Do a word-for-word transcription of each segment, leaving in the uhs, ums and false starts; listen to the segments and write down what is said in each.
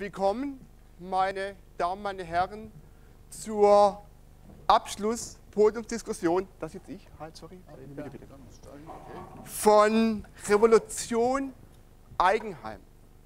willkommen, meine Damen, meine Herren, zur Abschluss-Podiumsdiskussion, das jetzt ich, halt, sorry, bitte, bitte, von Revolution Eigenheim.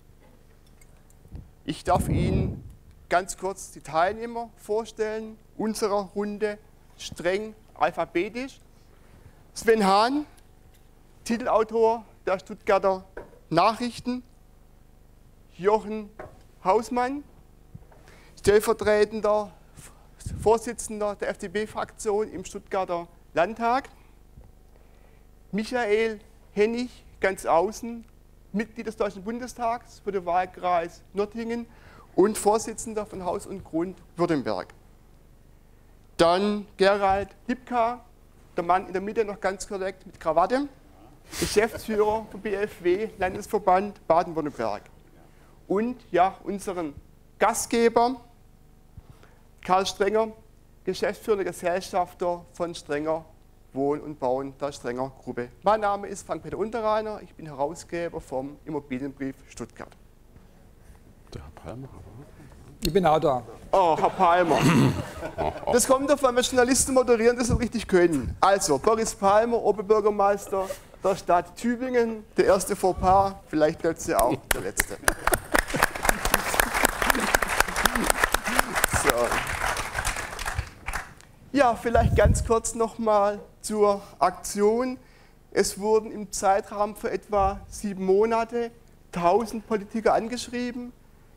Ich darf Ihnen ganz kurz die Teilnehmer vorstellen, unserer Runde, streng alphabetisch. Sven Hahn, Titelautor der Stuttgarter Nachrichten, Jochen Hausmann, stellvertretender Vorsitzender der F D P-Fraktion im Stuttgarter Landtag, Michael Hennig, ganz außen, Mitglied des Deutschen Bundestags für den Wahlkreis Nördlingen und Vorsitzender von Haus und Grund Württemberg. Dann Gerald Lipka, der Mann in der Mitte noch ganz korrekt mit Krawatte, Geschäftsführer vom B F W, Landesverband Baden-Württemberg. Und ja, unseren Gastgeber, Karl Strenger, geschäftsführender Gesellschafter von Strenger Wohnen und Bauen der Strenger Gruppe. Mein Name ist Frank-Peter Unterreiner, ich bin Herausgeber vom Immobilienbrief Stuttgart. Der Herr Palmer. Ich bin auch da. Oh, Herr Palmer. Das kommt davon, wenn Journalisten moderieren, das so richtig können. Also, Boris Palmer, Oberbürgermeister der Stadt Tübingen, der erste Fauxpas, vielleicht plötzlich auch der letzte. So. Ja, vielleicht ganz kurz nochmal zur Aktion. Es wurden im Zeitraum für etwa sieben Monate tausend Politiker angeschrieben.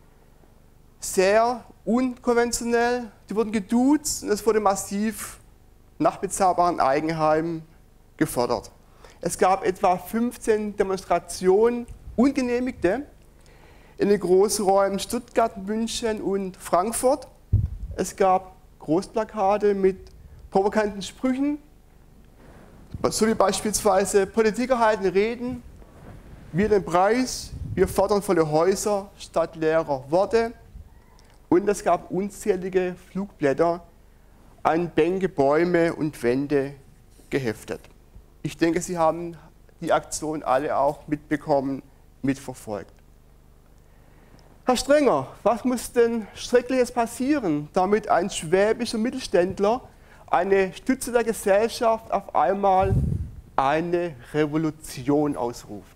Sehr unkonventionell, die wurden geduzt und es wurde massiv nach bezahlbaren Eigenheimen gefordert. Es gab etwa fünfzehn Demonstrationen, ungenehmigte, in den Großräumen Stuttgart, München und Frankfurt. Es gab Großplakate mit provokanten Sprüchen, so wie beispielsweise Politiker halten Reden, wir den Preis, wir fordern volle Häuser statt leerer Worte. Und es gab unzählige Flugblätter an Bänke, Bäume und Wände geheftet. Ich denke, Sie haben die Aktion alle auch mitbekommen, mitverfolgt. Herr Strenger, was muss denn Schreckliches passieren, damit ein schwäbischer Mittelständler, eine Stütze der Gesellschaft, auf einmal eine Revolution ausruft?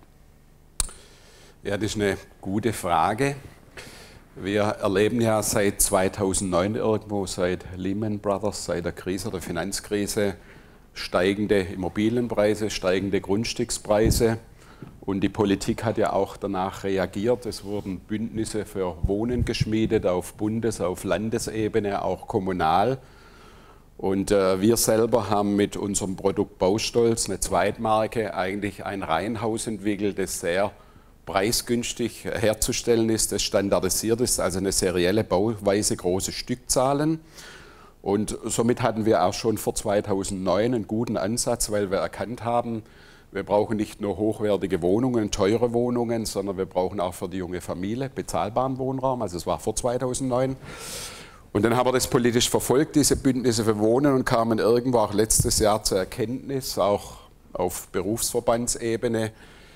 Ja, das ist eine gute Frage. Wir erleben ja seit zweitausendneun irgendwo, seit Lehman Brothers, seit der Krise, der Finanzkrise, steigende Immobilienpreise, steigende Grundstückspreise. Und die Politik hat ja auch danach reagiert. Es wurden Bündnisse für Wohnen geschmiedet auf Bundes-, auf Landesebene, auch kommunal. Und äh, wir selber haben mit unserem Produkt Baustolz, eine Zweitmarke, eigentlich ein Reihenhaus entwickelt, das sehr preisgünstig herzustellen ist, das standardisiert ist, also eine serielle Bauweise, große Stückzahlen. Und somit hatten wir auch schon vor zweitausendneun einen guten Ansatz, weil wir erkannt haben, wir brauchen nicht nur hochwertige Wohnungen, teure Wohnungen, sondern wir brauchen auch für die junge Familie bezahlbaren Wohnraum. Also das war vor zweitausendneun. Und dann haben wir das politisch verfolgt, diese Bündnisse für Wohnen, und kamen irgendwo auch letztes Jahr zur Erkenntnis, auch auf Berufsverbandsebene,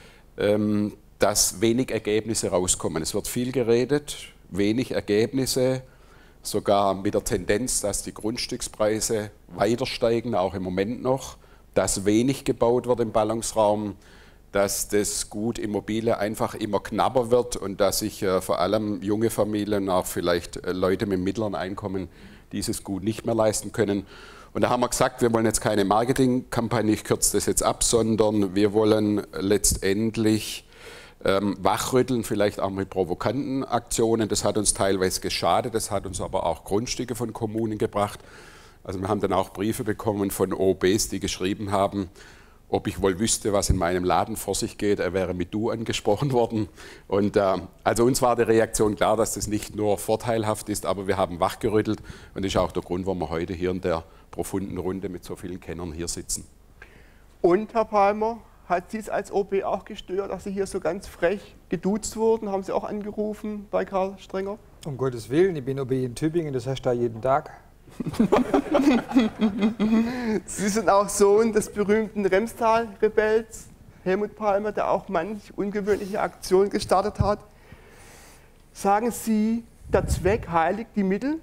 ähm, dass wenig Ergebnisse rauskommen. Es wird viel geredet, wenig Ergebnisse, sogar mit der Tendenz, dass die Grundstückspreise weiter steigen, auch im Moment noch, dass wenig gebaut wird im Ballungsraum, dass das Gut Immobilie einfach immer knapper wird und dass sich äh, vor allem junge Familien, auch vielleicht äh, Leute mit mittleren Einkommen, dieses Gut nicht mehr leisten können. Und da haben wir gesagt, wir wollen jetzt keine Marketingkampagne, ich kürze das jetzt ab, sondern wir wollen letztendlich Ähm, wachrütteln, vielleicht auch mit provokanten Aktionen. Das hat uns teilweise geschadet, das hat uns aber auch Grundstücke von Kommunen gebracht. Also wir haben dann auch Briefe bekommen von O Bs, die geschrieben haben, ob ich wohl wüsste, was in meinem Laden vor sich geht. Er wäre mit Du angesprochen worden. Und äh, also uns war die Reaktion klar, dass das nicht nur vorteilhaft ist, aber wir haben wachgerüttelt. Und das ist auch der Grund, warum wir heute hier in der profunden Runde mit so vielen Kennern hier sitzen. Und, Herr Palmer, hat Sie es als O B auch gestört, dass Sie hier so ganz frech geduzt wurden? Haben Sie auch angerufen bei Karl Strenger? Um Gottes Willen, ich bin O B in Tübingen, das heißt da jeden Tag. Sie sind auch Sohn des berühmten Remstal-Rebells, Helmut Palmer, der auch manch ungewöhnliche Aktion gestartet hat. Sagen Sie, der Zweck heiligt die Mittel?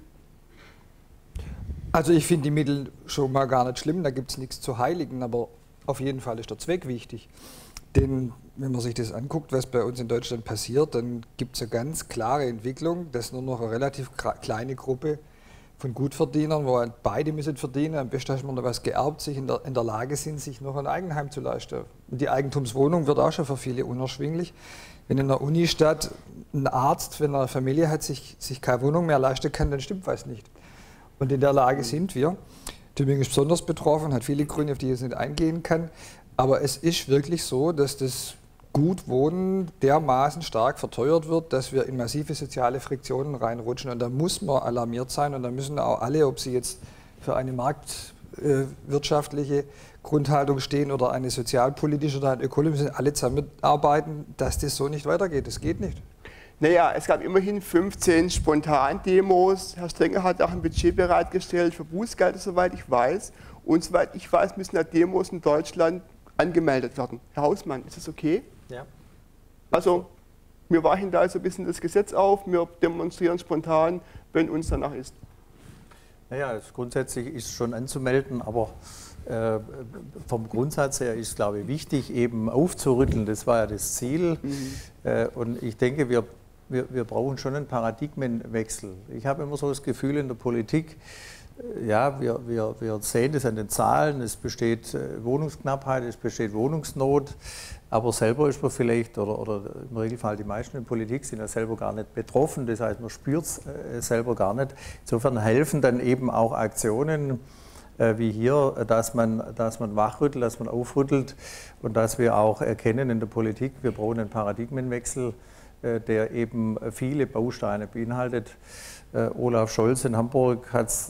Also ich finde die Mittel schon mal gar nicht schlimm, da gibt es nichts zu heiligen, aber auf jeden Fall ist der Zweck wichtig. Denn wenn man sich das anguckt, was bei uns in Deutschland passiert, dann gibt es eine ganz klare Entwicklung, dass nur noch eine relativ kleine Gruppe von Gutverdienern, wo beide müssen verdienen, am besten hat man noch was geerbt, sich in der, in der Lage sind, sich noch ein Eigenheim zu leisten. Und die Eigentumswohnung wird auch schon für viele unerschwinglich. Wenn in einer Unistadt ein Arzt, wenn er eine Familie hat, sich, sich keine Wohnung mehr leisten kann, dann stimmt was nicht. Und in der Lage sind wir. Tübingen ist besonders betroffen, hat viele Gründe, auf die ich jetzt nicht eingehen kann. Aber es ist wirklich so, dass das Gutwohnen dermaßen stark verteuert wird, dass wir in massive soziale Friktionen reinrutschen. Und da muss man alarmiert sein und da müssen auch alle, ob sie jetzt für eine marktwirtschaftliche Grundhaltung stehen oder eine sozialpolitische oder eine ökologische, müssen alle zusammenarbeiten, dass das so nicht weitergeht. Das geht nicht. Naja, es gab immerhin fünfzehn Spontandemos. Herr Strenger hat auch ein Budget bereitgestellt für Bußgelder, soweit ich weiß. Und soweit ich weiß, müssen da Demos in Deutschland angemeldet werden. Herr Hausmann, ist das okay? Ja. Also, wir weichen da so ein bisschen das Gesetz auf, wir demonstrieren spontan, wenn uns danach ist. Naja, es grundsätzlich ist schon anzumelden, aber äh, vom Grundsatz her ist, glaube ich, wichtig, eben aufzurütteln. Das war ja das Ziel. Mhm. Äh, und ich denke, wir, wir, wir brauchen schon einen Paradigmenwechsel. Ich habe immer so das Gefühl in der Politik, ja, wir, wir, wir sehen das an den Zahlen, es besteht Wohnungsknappheit, es besteht Wohnungsnot, aber selber ist man vielleicht, oder, oder im Regelfall die meisten in der Politik sind ja selber gar nicht betroffen, das heißt, man spürt es äh, selber gar nicht. Insofern helfen dann eben auch Aktionen äh, wie hier, dass man, dass man wachrüttelt, dass man aufrüttelt und dass wir auch erkennen in der Politik, wir brauchen einen Paradigmenwechsel, äh, der eben viele Bausteine beinhaltet. Uh, Olaf Scholz in Hamburg hat es uh,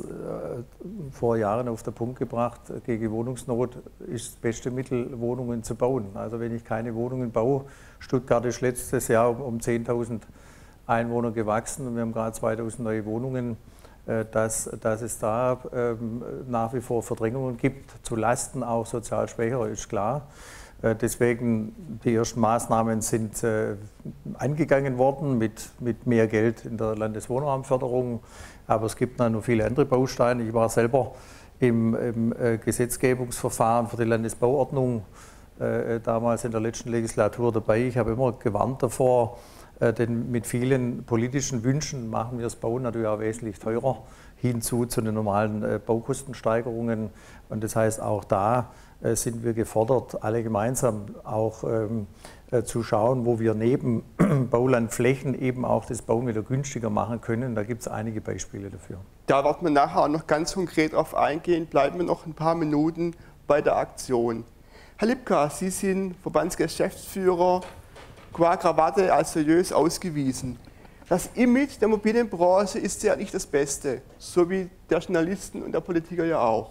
vor Jahren auf den Punkt gebracht, gegen Wohnungsnot ist das beste Mittel, Wohnungen zu bauen. Also wenn ich keine Wohnungen baue, Stuttgart ist letztes Jahr um, um zehntausend Einwohner gewachsen und wir haben gerade zweitausend neue Wohnungen, uh, dass, dass es da uh, nach wie vor Verdrängungen gibt, zu Lasten auch sozial Schwächerer, ist klar. Deswegen, die ersten Maßnahmen sind äh, angegangen worden mit, mit mehr Geld in der Landeswohnraumförderung. Aber es gibt noch viele andere Bausteine. Ich war selber im, im äh, Gesetzgebungsverfahren für die Landesbauordnung äh, damals in der letzten Legislatur dabei. Ich habe immer gewarnt davor, äh, denn mit vielen politischen Wünschen machen wir das Bauen natürlich auch wesentlich teurer hinzu zu den normalen äh, Baukostensteigerungen. Und das heißt, auch da sind wir gefordert, alle gemeinsam auch ähm, äh, zu schauen, wo wir neben Baulandflächen eben auch das Bauen wieder günstiger machen können. Da gibt es einige Beispiele dafür. Da werden wir nachher auch noch ganz konkret darauf eingehen. Bleiben wir noch ein paar Minuten bei der Aktion. Herr Lipka, Sie sind Verbandsgeschäftsführer, qua Krawatte als seriös ausgewiesen. Das Image der Immobilienbranche ist ja nicht das Beste, so wie der Journalisten und der Politiker ja auch.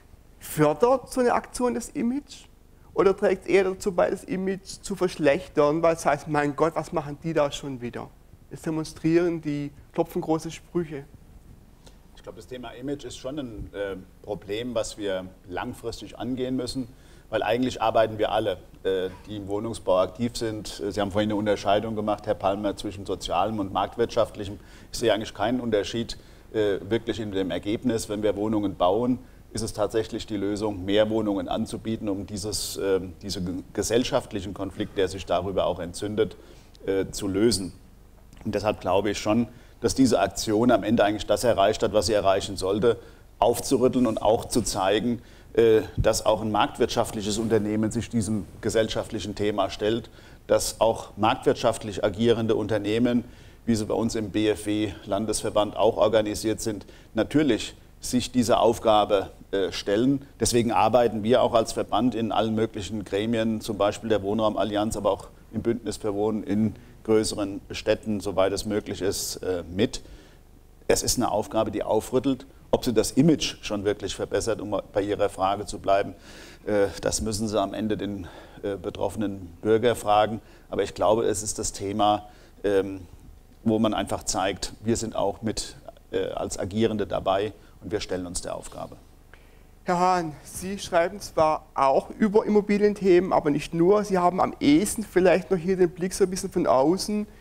Fördert so eine Aktion das Image oder trägt es eher dazu bei, das Image zu verschlechtern, weil es heißt, mein Gott, was machen die da schon wieder? Es demonstrieren, die klopfen große Sprüche. Ich glaube, das Thema Image ist schon ein äh, Problem, was wir langfristig angehen müssen, weil eigentlich arbeiten wir alle, äh, die im Wohnungsbau aktiv sind. Sie haben vorhin eine Unterscheidung gemacht, Herr Palmer, zwischen sozialem und marktwirtschaftlichem. Ich sehe eigentlich keinen Unterschied äh, wirklich in dem Ergebnis, wenn wir Wohnungen bauen. Ist es tatsächlich die Lösung, mehr Wohnungen anzubieten, um dieses, äh, diesen gesellschaftlichen Konflikt, der sich darüber auch entzündet, äh, zu lösen. Und deshalb glaube ich schon, dass diese Aktion am Ende eigentlich das erreicht hat, was sie erreichen sollte, aufzurütteln und auch zu zeigen, äh, dass auch ein marktwirtschaftliches Unternehmen sich diesem gesellschaftlichen Thema stellt, dass auch marktwirtschaftlich agierende Unternehmen, wie sie bei uns im B F W-Landesverband auch organisiert sind, natürlich sich dieser Aufgabe äh, stellen. Deswegen arbeiten wir auch als Verband in allen möglichen Gremien, zum Beispiel der Wohnraumallianz, aber auch im Bündnis für Wohnen in größeren Städten, soweit es möglich ist, äh, mit. Es ist eine Aufgabe, die aufrüttelt. Ob sie das Image schon wirklich verbessert, um bei Ihrer Frage zu bleiben, äh, das müssen Sie am Ende den äh, betroffenen Bürger fragen. Aber ich glaube, es ist das Thema, ähm, wo man einfach zeigt, wir sind auch mit äh, als Agierende dabei. Und wir stellen uns der Aufgabe. Herr Hahn, Sie schreiben zwar auch über Immobilienthemen, aber nicht nur. Sie haben am ehesten vielleicht noch hier den Blick so ein bisschen von außen.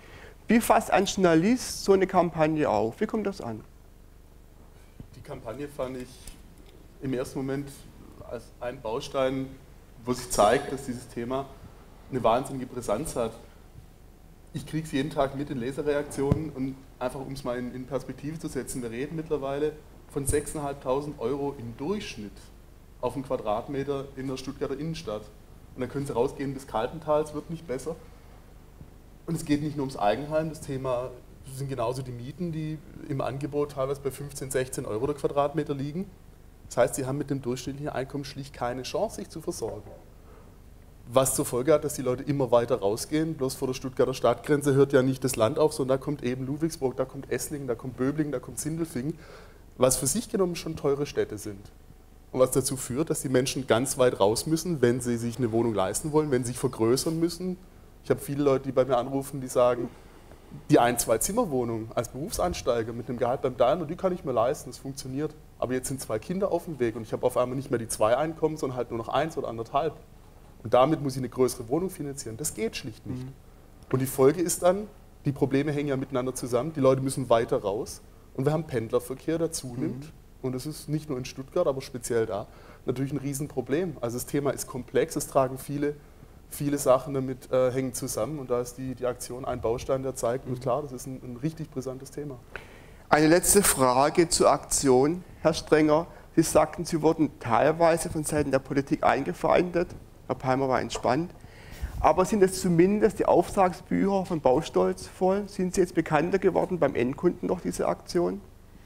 Wie fasst ein Journalist so eine Kampagne auf? Wie kommt das an? Die Kampagne fand ich im ersten Moment als einen Baustein, wo sich zeigt, dass dieses Thema eine wahnsinnige Brisanz hat. Ich kriege es jeden Tag mit in Leserreaktionen und einfach um es mal in, in Perspektive zu setzen, wir reden mittlerweile von sechstausendfünfhundert Euro im Durchschnitt auf einen Quadratmeter in der Stuttgarter Innenstadt. Und dann können Sie rausgehen bis Kaltental, es wird nicht besser. Und es geht nicht nur ums Eigenheim, das Thema sind genauso die Mieten, die im Angebot teilweise bei fünfzehn, sechzehn Euro der Quadratmeter liegen. Das heißt, Sie haben mit dem durchschnittlichen Einkommen schlicht keine Chance, sich zu versorgen. Was zur Folge hat, dass die Leute immer weiter rausgehen. Bloß vor der Stuttgarter Stadtgrenze hört ja nicht das Land auf, sondern da kommt eben Ludwigsburg, da kommt Esslingen, da kommt Böblingen, da kommt Sindelfingen, was für sich genommen schon teure Städte sind. Und was dazu führt, dass die Menschen ganz weit raus müssen, wenn sie sich eine Wohnung leisten wollen, wenn sie sich vergrößern müssen. Ich habe viele Leute, die bei mir anrufen, die sagen, die ein-, zwei-Zimmer-Wohnung als Berufseinsteiger mit einem Gehalt beim Daimler, die kann ich mir leisten, das funktioniert. Aber jetzt sind zwei Kinder auf dem Weg und ich habe auf einmal nicht mehr die zwei Einkommen, sondern halt nur noch eins oder anderthalb. Und damit muss ich eine größere Wohnung finanzieren. Das geht schlicht nicht. Mhm. Und die Folge ist dann, die Probleme hängen ja miteinander zusammen, die Leute müssen weiter raus und wir haben Pendlerverkehr, der zunimmt. Mhm. Und das ist nicht nur in Stuttgart, aber speziell da natürlich ein Riesenproblem. Also das Thema ist komplex, es tragen viele, viele Sachen damit äh, hängen zusammen und da ist die, die Aktion ein Baustein, der zeigt, und klar, das ist ein, ein richtig brisantes Thema. Eine letzte Frage zur Aktion, Herr Strenger. Sie sagten, Sie wurden teilweise von Seiten der Politik eingefeindet. Herr Palmer war entspannt. Aber sind es zumindest die Auftragsbücher von Baustolz voll? Sind Sie jetzt bekannter geworden beim Endkunden durch diese Aktion?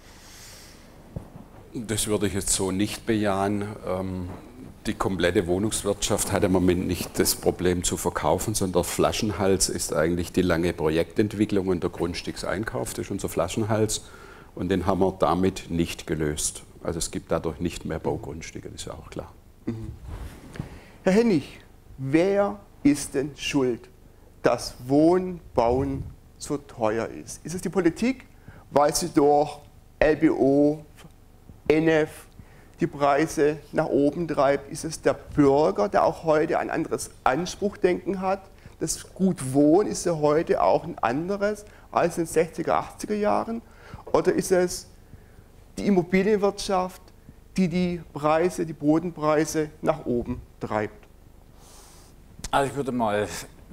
Das würde ich jetzt so nicht bejahen. Die komplette Wohnungswirtschaft hat im Moment nicht das Problem zu verkaufen, sondern der Flaschenhals ist eigentlich die lange Projektentwicklung und der Grundstückseinkauf. Das ist unser Flaschenhals und den haben wir damit nicht gelöst. Also es gibt dadurch nicht mehr Baugrundstücke, das ist ja auch klar. Mhm. Herr Hennig, wer ist denn schuld, dass Wohnen, Bauen so teuer ist? Ist es die Politik, weil sie durch L B O, N F die Preise nach oben treibt? Ist es der Bürger, der auch heute ein anderes Anspruchdenken hat? Das Gut Wohnen ist ja heute auch ein anderes als in den sechziger, achtziger Jahren? Oder ist es die Immobilienwirtschaft, die die Preise, die Bodenpreise nach oben treibt? Also ich würde mal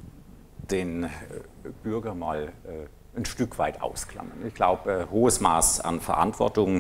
den Bürger mal ein Stück weit ausklammern. Ich glaube, ein hohes Maß an Verantwortung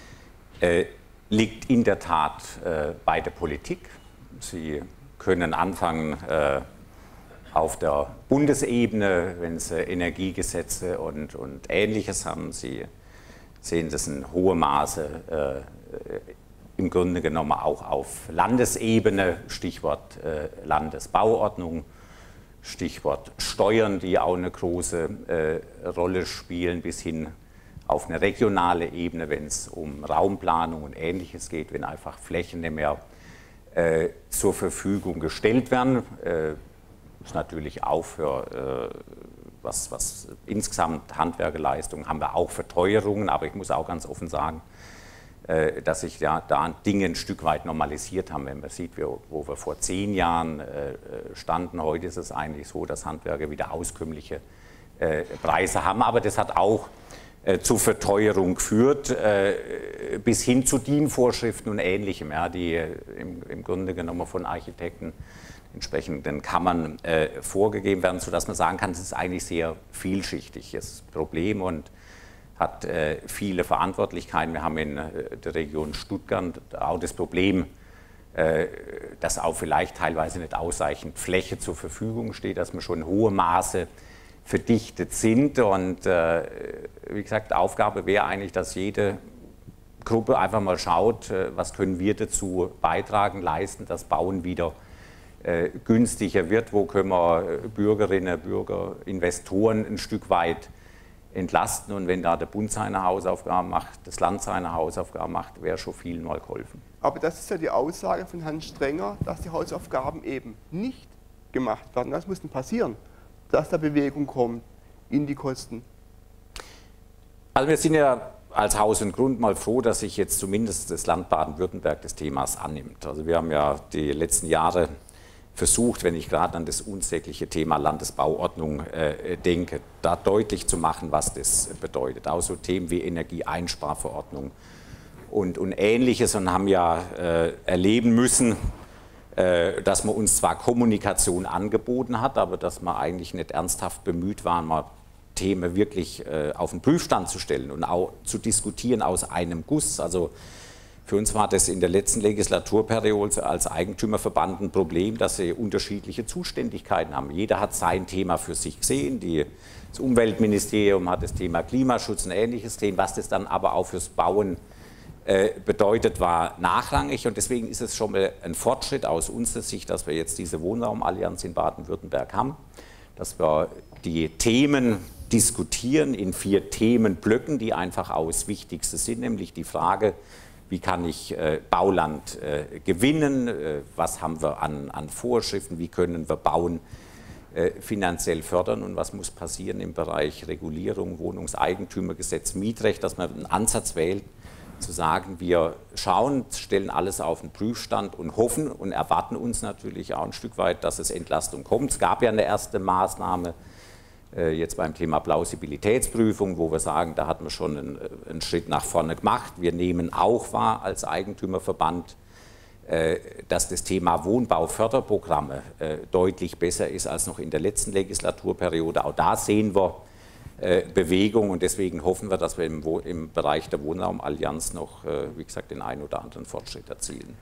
äh, liegt in der Tat äh, bei der Politik. Sie können anfangen äh, auf der Bundesebene, wenn Sie Energiegesetze und, und Ähnliches haben. Sie sehen das in hohem Maße äh, im Grunde genommen auch auf Landesebene, Stichwort äh, Landesbauordnung, Stichwort Steuern, die auch eine große äh, Rolle spielen, bis hin auf eine regionale Ebene, wenn es um Raumplanung und Ähnliches geht, wenn einfach Flächen nicht mehr äh, zur Verfügung gestellt werden. Äh, ist natürlich auch für äh, was, was insgesamt Handwerkerleistungen haben wir auch Verteuerungen, aber ich muss auch ganz offen sagen, äh, dass sich ja da Dinge ein Stück weit normalisiert haben. Wenn man sieht, wo, wo wir vor zehn Jahren äh, standen, heute ist es eigentlich so, dass Handwerker wieder auskömmliche äh, Preise haben, aber das hat auch zu Verteuerung geführt, äh, bis hin zu D I N-Vorschriften und Ähnlichem, ja, die im, im Grunde genommen von Architekten entsprechenden Kammern äh, vorgegeben werden, sodass man sagen kann, es ist eigentlich sehr vielschichtiges Problem und hat äh, viele Verantwortlichkeiten. Wir haben in äh, der Region Stuttgart auch das Problem, äh, dass auch vielleicht teilweise nicht ausreichend Fläche zur Verfügung steht, dass man schon in hohem Maße verdichtet sind und äh, wie gesagt, Aufgabe wäre eigentlich, dass jede Gruppe einfach mal schaut, äh, was können wir dazu beitragen, leisten, dass Bauen wieder äh, günstiger wird, wo können wir Bürgerinnen, Bürger, Investoren ein Stück weit entlasten und wenn da der Bund seine Hausaufgaben macht, das Land seine Hausaufgaben macht, wäre schon vielen mal geholfen. Aber das ist ja die Aussage von Herrn Strenger, dass die Hausaufgaben eben nicht gemacht werden. Was muss denn passieren, dass da Bewegung kommt in die Kosten? Also wir sind ja als Haus und Grund mal froh, dass sich jetzt zumindest das Land Baden-Württemberg des Themas annimmt. Also wir haben ja die letzten Jahre versucht, wenn ich gerade an das unsägliche Thema Landesbauordnung äh, denke, da deutlich zu machen, was das bedeutet. Auch so Themen wie Energieeinsparverordnung und, und Ähnliches, und haben ja äh, erleben müssen, äh, dass man uns zwar Kommunikation angeboten hat, aber dass man eigentlich nicht ernsthaft bemüht war, mal Themen wirklich äh, auf den Prüfstand zu stellen und auch zu diskutieren aus einem Guss. Also für uns war das in der letzten Legislaturperiode als Eigentümerverband ein Problem, dass sie unterschiedliche Zuständigkeiten haben. Jeder hat sein Thema für sich gesehen. Die, das Umweltministerium hat das Thema Klimaschutz und ähnliches Themen. Was das dann aber auch fürs Bauen äh, bedeutet, war nachrangig. Und deswegen ist es schon mal ein Fortschritt aus unserer Sicht, dass wir jetzt diese Wohnraumallianz in Baden-Württemberg haben, dass wir die Themen diskutieren in vier Themenblöcken, die einfach auch das Wichtigste sind, nämlich die Frage, wie kann ich äh, Bauland äh, gewinnen, äh, was haben wir an, an Vorschriften, wie können wir Bauen äh, finanziell fördern und was muss passieren im Bereich Regulierung, Wohnungseigentümergesetz, Mietrecht, dass man einen Ansatz wählt, zu sagen, wir schauen, stellen alles auf den Prüfstand und hoffen und erwarten uns natürlich auch ein Stück weit, dass es Entlastung kommt. Es gab ja eine erste Maßnahme, jetzt beim Thema Plausibilitätsprüfung, wo wir sagen, da hat man schon einen, einen Schritt nach vorne gemacht. Wir nehmen auch wahr als Eigentümerverband, dass das Thema Wohnbauförderprogramme deutlich besser ist als noch in der letzten Legislaturperiode. Auch da sehen wir Bewegung, und deswegen hoffen wir, dass wir im, im Bereich der Wohnraumallianz noch, wie gesagt, den einen oder anderen Fortschritt erzielen.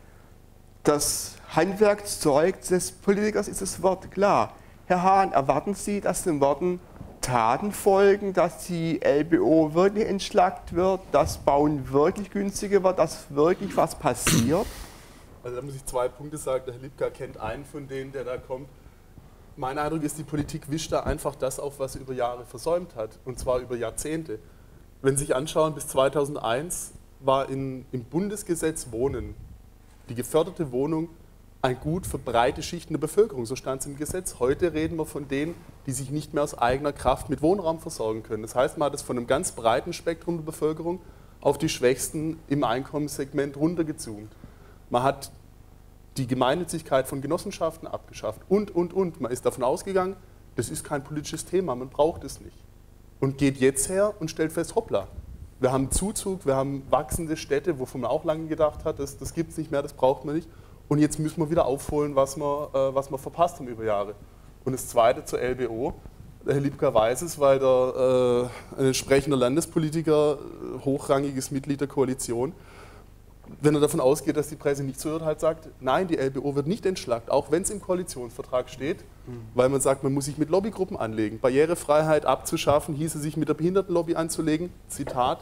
Das Handwerkszeug des Politikers ist das Wort, klar. Herr Hahn, erwarten Sie, dass den Worten Taten folgen, dass die L B O wirklich entschlackt wird, dass Bauen wirklich günstiger wird, dass wirklich was passiert? Also da muss ich zwei Punkte sagen. Der Herr Lipka kennt einen von denen, der da kommt. Mein Eindruck ist, die Politik wischt da einfach das auf, was sie über Jahre versäumt hat, und zwar über Jahrzehnte. Wenn Sie sich anschauen, bis zweitausendeins war in, im Bundesgesetz Wohnen die geförderte Wohnung ein Gut für breite Schichten der Bevölkerung, so stand es im Gesetz. Heute reden wir von denen, die sich nicht mehr aus eigener Kraft mit Wohnraum versorgen können. Das heißt, man hat es von einem ganz breiten Spektrum der Bevölkerung auf die Schwächsten im Einkommenssegment runtergezoomt. Man hat die Gemeinnützigkeit von Genossenschaften abgeschafft und, und, und. Man ist davon ausgegangen, das ist kein politisches Thema, man braucht es nicht. Und geht jetzt her und stellt fest, hoppla, wir haben Zuzug, wir haben wachsende Städte, wovon man auch lange gedacht hat, das, das gibt es nicht mehr, das braucht man nicht. Und jetzt müssen wir wieder aufholen, was wir, äh, was wir verpasst haben über Jahre. Und das Zweite zur L B O. Der Herr Lipka weiß es, weil der äh, ein entsprechender Landespolitiker, äh, hochrangiges Mitglied der Koalition, wenn er davon ausgeht, dass die Presse nicht zuhört, halt sagt, nein, die L B O wird nicht entschlackt, auch wenn es im Koalitionsvertrag steht, mhm. weil man sagt, man muss sich mit Lobbygruppen anlegen. Barrierefreiheit abzuschaffen, hieße sich mit der Behindertenlobby anzulegen, Zitat.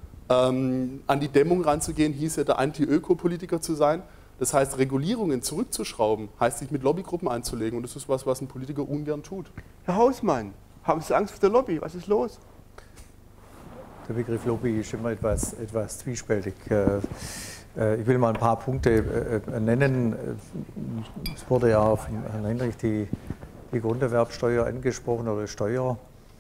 Ähm, an die Dämmung ranzugehen, hieße der Anti-Öko-Politiker zu sein. Das heißt, Regulierungen zurückzuschrauben, heißt sich mit Lobbygruppen anzulegen. Und das ist was, was ein Politiker ungern tut. Herr Hausmann, haben Sie Angst vor der Lobby? Was ist los? Der Begriff Lobby ist immer etwas, etwas zwiespältig. Ich will mal ein paar Punkte nennen. Es wurde ja auf Herrn Henrich die, die Grunderwerbsteuer angesprochen oder Steuer.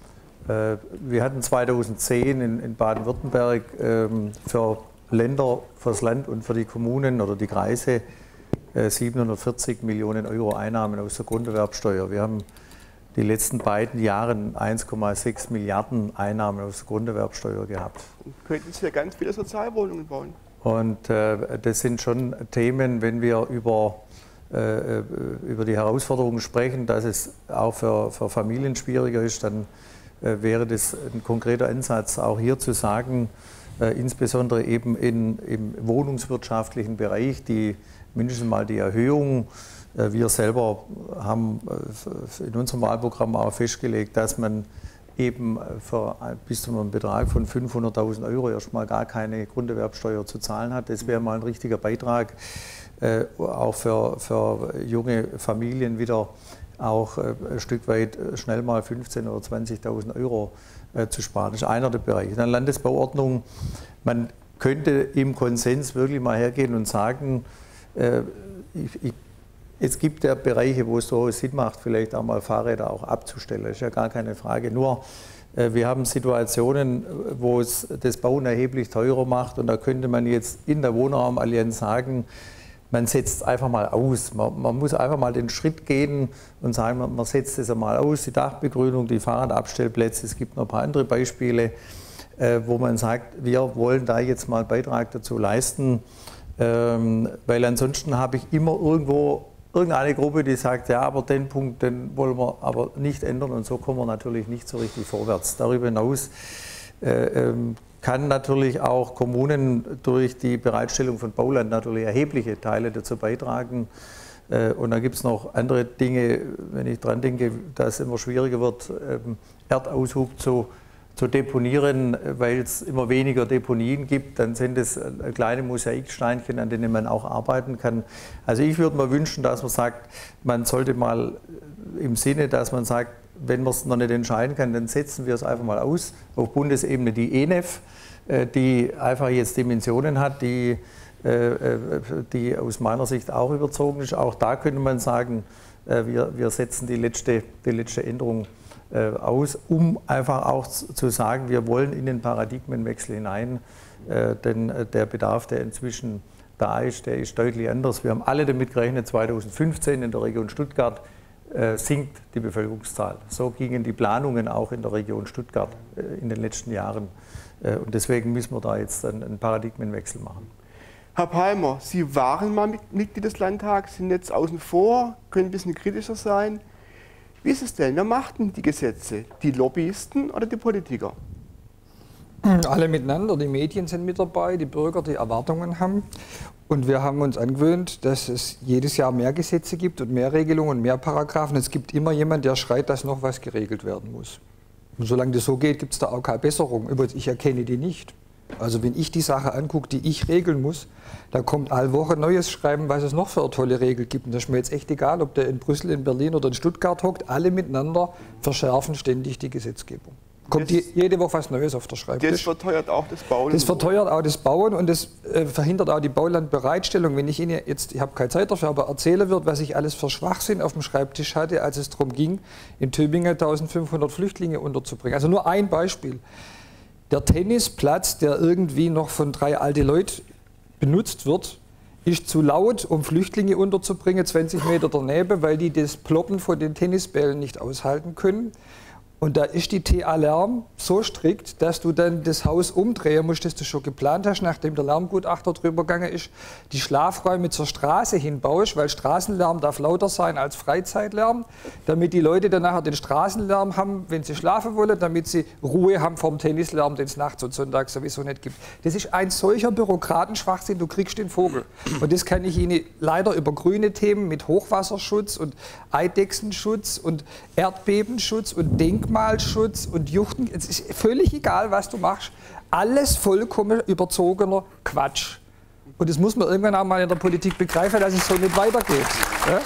Wir hatten zweitausendzehn in, in Baden-Württemberg für Länder, für das Land und für die Kommunen oder die Kreise siebenhundertvierzig Millionen Euro Einnahmen aus der Grunderwerbsteuer. Wir haben die letzten beiden Jahre eins Komma sechs Milliarden Einnahmen aus der Grunderwerbsteuer gehabt. Und könnten Sie ja ganz viele Sozialwohnungen bauen. Und äh, das sind schon Themen, wenn wir über, äh, über die Herausforderungen sprechen, dass es auch für, für Familien schwieriger ist, dann äh, wäre das ein konkreter Ansatz, auch hier zu sagen, Äh, insbesondere eben in, im wohnungswirtschaftlichen Bereich, die mindestens mal die Erhöhung. Äh, wir selber haben äh, in unserem Wahlprogramm auch festgelegt, dass man eben für bis zu einem Betrag von fünfhunderttausend Euro erstmal gar keine Grunderwerbsteuer zu zahlen hat. Das wäre mal ein richtiger Beitrag, äh, auch für, für junge Familien wieder auch äh, ein Stück weit schnell mal fünfzehntausend oder zwanzigtausend Euro äh, zu sparen. Das ist einer der Bereiche. Dann Landesbauordnung. Man könnte im Konsens wirklich mal hergehen und sagen, äh, ich, ich, es gibt ja Bereiche, wo es so Sinn macht, vielleicht auch mal Fahrräder auch abzustellen. Das ist ja gar keine Frage. Nur äh, wir haben Situationen, wo es das Bauen erheblich teurer macht, und da könnte man jetzt in der Wohnraumallianz sagen, man setzt einfach mal aus. Man, man muss einfach mal den Schritt gehen und sagen, man, man setzt es einmal aus, die Dachbegrünung, die Fahrradabstellplätze. Es gibt noch ein paar andere Beispiele, äh, wo man sagt, wir wollen da jetzt mal einen Beitrag dazu leisten, ähm, weil ansonsten habe ich immer irgendwo irgendeine Gruppe, die sagt, ja, aber den Punkt, den wollen wir aber nicht ändern, und so kommen wir natürlich nicht so richtig vorwärts. Darüber hinaus äh, ähm, kann natürlich auch Kommunen durch die Bereitstellung von Bauland natürlich erhebliche Teile dazu beitragen. Äh, und dann gibt es noch andere Dinge, wenn ich daran denke, dass es immer schwieriger wird, ähm, Erdaushub zu zu deponieren, weil es immer weniger Deponien gibt, dann sind es kleine Mosaiksteinchen, an denen man auch arbeiten kann. Also ich würde mir wünschen, dass man sagt, man sollte mal im Sinne, dass man sagt, wenn man es noch nicht entscheiden kann, dann setzen wir es einfach mal aus. Auf Bundesebene die E N E F, die einfach jetzt Dimensionen hat, die, die aus meiner Sicht auch überzogen ist. Auch da könnte man sagen, wir, wir setzen die letzte, die letzte Änderung aus, um einfach auch zu sagen, wir wollen in den Paradigmenwechsel hinein, äh, denn der Bedarf, der inzwischen da ist, der ist deutlich anders. Wir haben alle damit gerechnet, zweitausendfünfzehn in der Region Stuttgart äh, sinkt die Bevölkerungszahl. So gingen die Planungen auch in der Region Stuttgart äh, in den letzten Jahren. Äh, und deswegen müssen wir da jetzt einen, einen Paradigmenwechsel machen. Herr Palmer, Sie waren mal Mitglied des Landtags, sind jetzt außen vor, können ein bisschen kritischer sein. Wie ist es denn? Wer macht denn die Gesetze? Die Lobbyisten oder die Politiker? Alle miteinander. Die Medien sind mit dabei, die Bürger, die Erwartungen haben. Und wir haben uns angewöhnt, dass es jedes Jahr mehr Gesetze gibt und mehr Regelungen und mehr Paragraphen. Es gibt immer jemanden, der schreit, dass noch was geregelt werden muss. Und solange das so geht, gibt es da auch keine Besserung. Übrigens, ich erkenne die nicht. Also wenn ich die Sache angucke, die ich regeln muss, da kommt alle Woche Neues Schreiben, was es noch für eine tolle Regel gibt. Und das ist mir jetzt echt egal, ob der in Brüssel, in Berlin oder in Stuttgart hockt. Alle miteinander verschärfen ständig die Gesetzgebung. Kommt die, jede Woche was Neues auf der Schreibtisch. Das verteuert auch das Bauen. Das verteuert auch das Bauen und das äh, verhindert auch die Baulandbereitstellung. Wenn ich Ihnen jetzt, ich habe keine Zeit dafür, aber erzählen wird, was ich alles für Schwachsinn auf dem Schreibtisch hatte, als es darum ging, in Tübingen eintausendfünfhundert Flüchtlinge unterzubringen. Also nur ein Beispiel. Der Tennisplatz, der irgendwie noch von drei alten Leuten benutzt wird, ist zu laut, um Flüchtlinge unterzubringen, zwanzig Meter daneben, weil die das Ploppen von den Tennisbällen nicht aushalten können. Und da ist die T A-Lärm so strikt, dass du dann das Haus umdrehen musst, das du schon geplant hast, nachdem der Lärmgutachter drüber gegangen ist, die Schlafräume zur Straße hinbaust, weil Straßenlärm darf lauter sein als Freizeitlärm, damit die Leute dann nachher den Straßenlärm haben, wenn sie schlafen wollen, damit sie Ruhe haben vom Tennislärm, den es nachts und sonntags sowieso nicht gibt. Das ist ein solcher Bürokratenschwachsinn, du kriegst den Vogel. Und das kann ich Ihnen leider über grüne Themen mit Hochwasserschutz und Eidechsenschutz und Erdbebenschutz und Denkmal Denkmalschutz und Juchten, es ist völlig egal, was du machst, alles vollkommen überzogener Quatsch. Und das muss man irgendwann auch mal in der Politik begreifen, dass es so nicht weitergeht. Ja?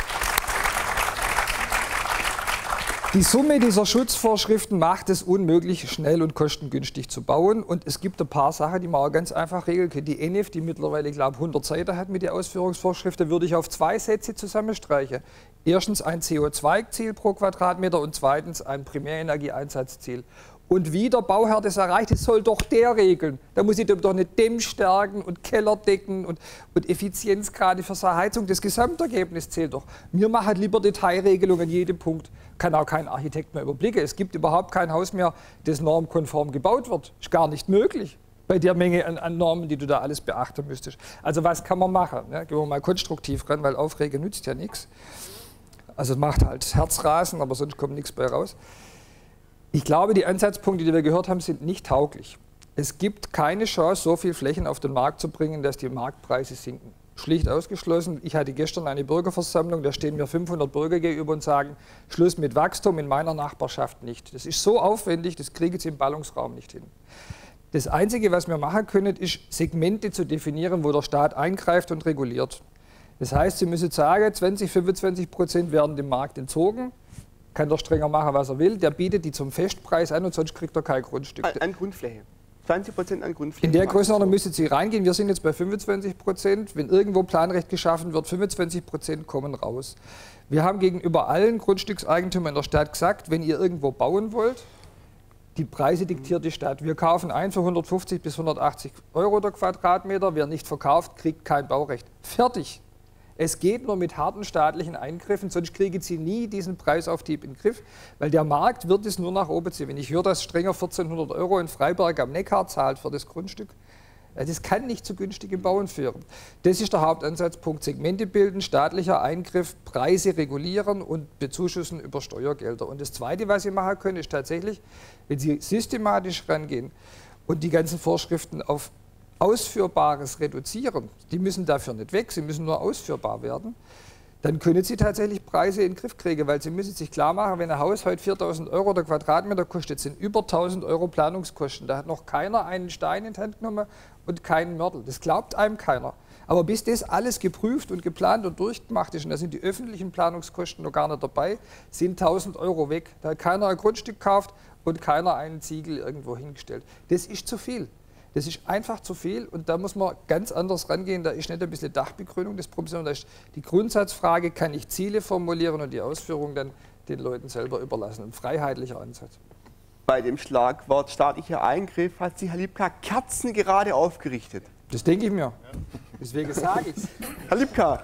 Die Summe dieser Schutzvorschriften macht es unmöglich, schnell und kostengünstig zu bauen. Und es gibt ein paar Sachen, die man auch ganz einfach regeln kann. Die E N E F, die mittlerweile, glaube ich, hundert Seiten hat mit den Ausführungsvorschriften, würde ich auf zwei Sätze zusammenstreichen. Erstens ein C O zwei Ziel pro Quadratmeter und zweitens ein Primärenergieeinsatzziel. Und wie der Bauherr das erreicht, das soll doch der regeln. Da muss ich doch nicht Dämmstärken und Kellerdecken und, und Effizienzgrade für seine Heizung. Das Gesamtergebnis zählt doch. Wir machen lieber Detailregelungen an jedem Punkt. Kann auch kein Architekt mehr überblicken. Es gibt überhaupt kein Haus mehr, das normkonform gebaut wird. Ist gar nicht möglich bei der Menge an, an Normen, die du da alles beachten müsstest. Also was kann man machen? Ja, gehen wir mal konstruktiv ran, weil Aufregen nützt ja nichts. Also es macht halt Herzrasen, aber sonst kommt nichts bei raus. Ich glaube, die Ansatzpunkte, die wir gehört haben, sind nicht tauglich. Es gibt keine Chance, so viel Flächen auf den Markt zu bringen, dass die Marktpreise sinken. Schlicht ausgeschlossen. Ich hatte gestern eine Bürgerversammlung, da stehen mir fünfhundert Bürger gegenüber und sagen, Schluss mit Wachstum in meiner Nachbarschaft nicht. Das ist so aufwendig, das kriege ich im Ballungsraum nicht hin. Das Einzige, was wir machen können, ist Segmente zu definieren, wo der Staat eingreift und reguliert. Das heißt, Sie müssen sagen, zwanzig, fünfundzwanzig Prozent werden dem Markt entzogen. Kann der strenger machen, was er will. Der bietet die zum Festpreis an und sonst kriegt er kein Grundstück. An, an Grundfläche. zwanzig Prozent an Grundfläche. In der Größenordnung müssen Sie reingehen. Wir sind jetzt bei fünfundzwanzig Prozent. Wenn irgendwo Planrecht geschaffen wird, fünfundzwanzig Prozent kommen raus. Wir haben gegenüber allen Grundstückseigentümern in der Stadt gesagt, wenn ihr irgendwo bauen wollt, die Preise diktiert die Stadt. Wir kaufen ein für hundertfünfzig bis hundertachtzig Euro der Quadratmeter. Wer nicht verkauft, kriegt kein Baurecht. Fertig. Es geht nur mit harten staatlichen Eingriffen, sonst kriegen Sie nie diesen Preisauftieb in den Griff, weil der Markt wird es nur nach oben ziehen. Wenn ich höre, dass Strenger vierzehnhundert Euro in Freiberg am Neckar zahlt für das Grundstück, das kann nicht zu günstigem Bauen führen. Das ist der Hauptansatzpunkt. Segmente bilden, staatlicher Eingriff, Preise regulieren und bezuschussen über Steuergelder. Und das Zweite, was Sie machen können, ist tatsächlich, wenn Sie systematisch rangehen und die ganzen Vorschriften auf Ausführbares reduzieren, die müssen dafür nicht weg, sie müssen nur ausführbar werden, dann können Sie tatsächlich Preise in den Griff kriegen, weil Sie müssen sich klar machen, wenn ein Haus heute viertausend Euro der Quadratmeter kostet, sind über tausend Euro Planungskosten. Da hat noch keiner einen Stein in die Hand genommen und keinen Mörtel. Das glaubt einem keiner. Aber bis das alles geprüft und geplant und durchgemacht ist, und da sind die öffentlichen Planungskosten noch gar nicht dabei, sind tausend Euro weg. Da hat keiner ein Grundstück gekauft und keiner einen Ziegel irgendwo hingestellt. Das ist zu viel. Das ist einfach zu viel und da muss man ganz anders rangehen. Da ist nicht ein bisschen Dachbegrünung das Problem, sondern da ist die Grundsatzfrage, kann ich Ziele formulieren und die Ausführung dann den Leuten selber überlassen. Ein freiheitlicher Ansatz. Bei dem Schlagwort staatlicher Eingriff hat sich Herr Lipka kerzengerade aufgerichtet. Das denke ich mir. Deswegen sage ich es. Herr Lipka.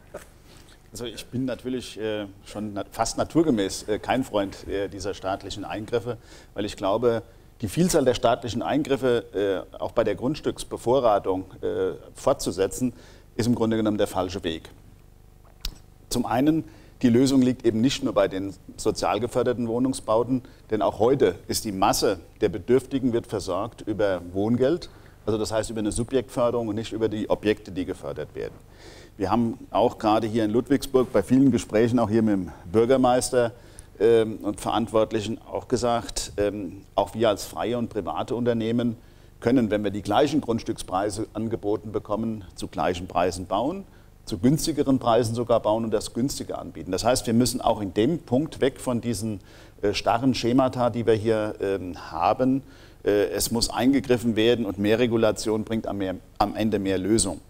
Also ich bin natürlich äh, schon nat fast naturgemäß äh, kein Freund äh, dieser staatlichen Eingriffe, weil ich glaube, die Vielzahl der staatlichen Eingriffe äh, auch bei der Grundstücksbevorratung äh, fortzusetzen, ist im Grunde genommen der falsche Weg. Zum einen, die Lösung liegt eben nicht nur bei den sozial geförderten Wohnungsbauten, denn auch heute ist die Masse der Bedürftigen wird versorgt über Wohngeld, also das heißt über eine Subjektförderung und nicht über die Objekte, die gefördert werden. Wir haben auch gerade hier in Ludwigsburg bei vielen Gesprächen, auch hier mit dem Bürgermeister, und Verantwortlichen auch gesagt, ähm, auch wir als freie und private Unternehmen können, wenn wir die gleichen Grundstückspreise angeboten bekommen, zu gleichen Preisen bauen, zu günstigeren Preisen sogar bauen und das günstiger anbieten. Das heißt, wir müssen auch in dem Punkt weg von diesen äh, starren Schemata, die wir hier ähm, haben. Äh, es muss eingegriffen werden und mehr Regulation bringt am, mehr, am Ende mehr Lösung.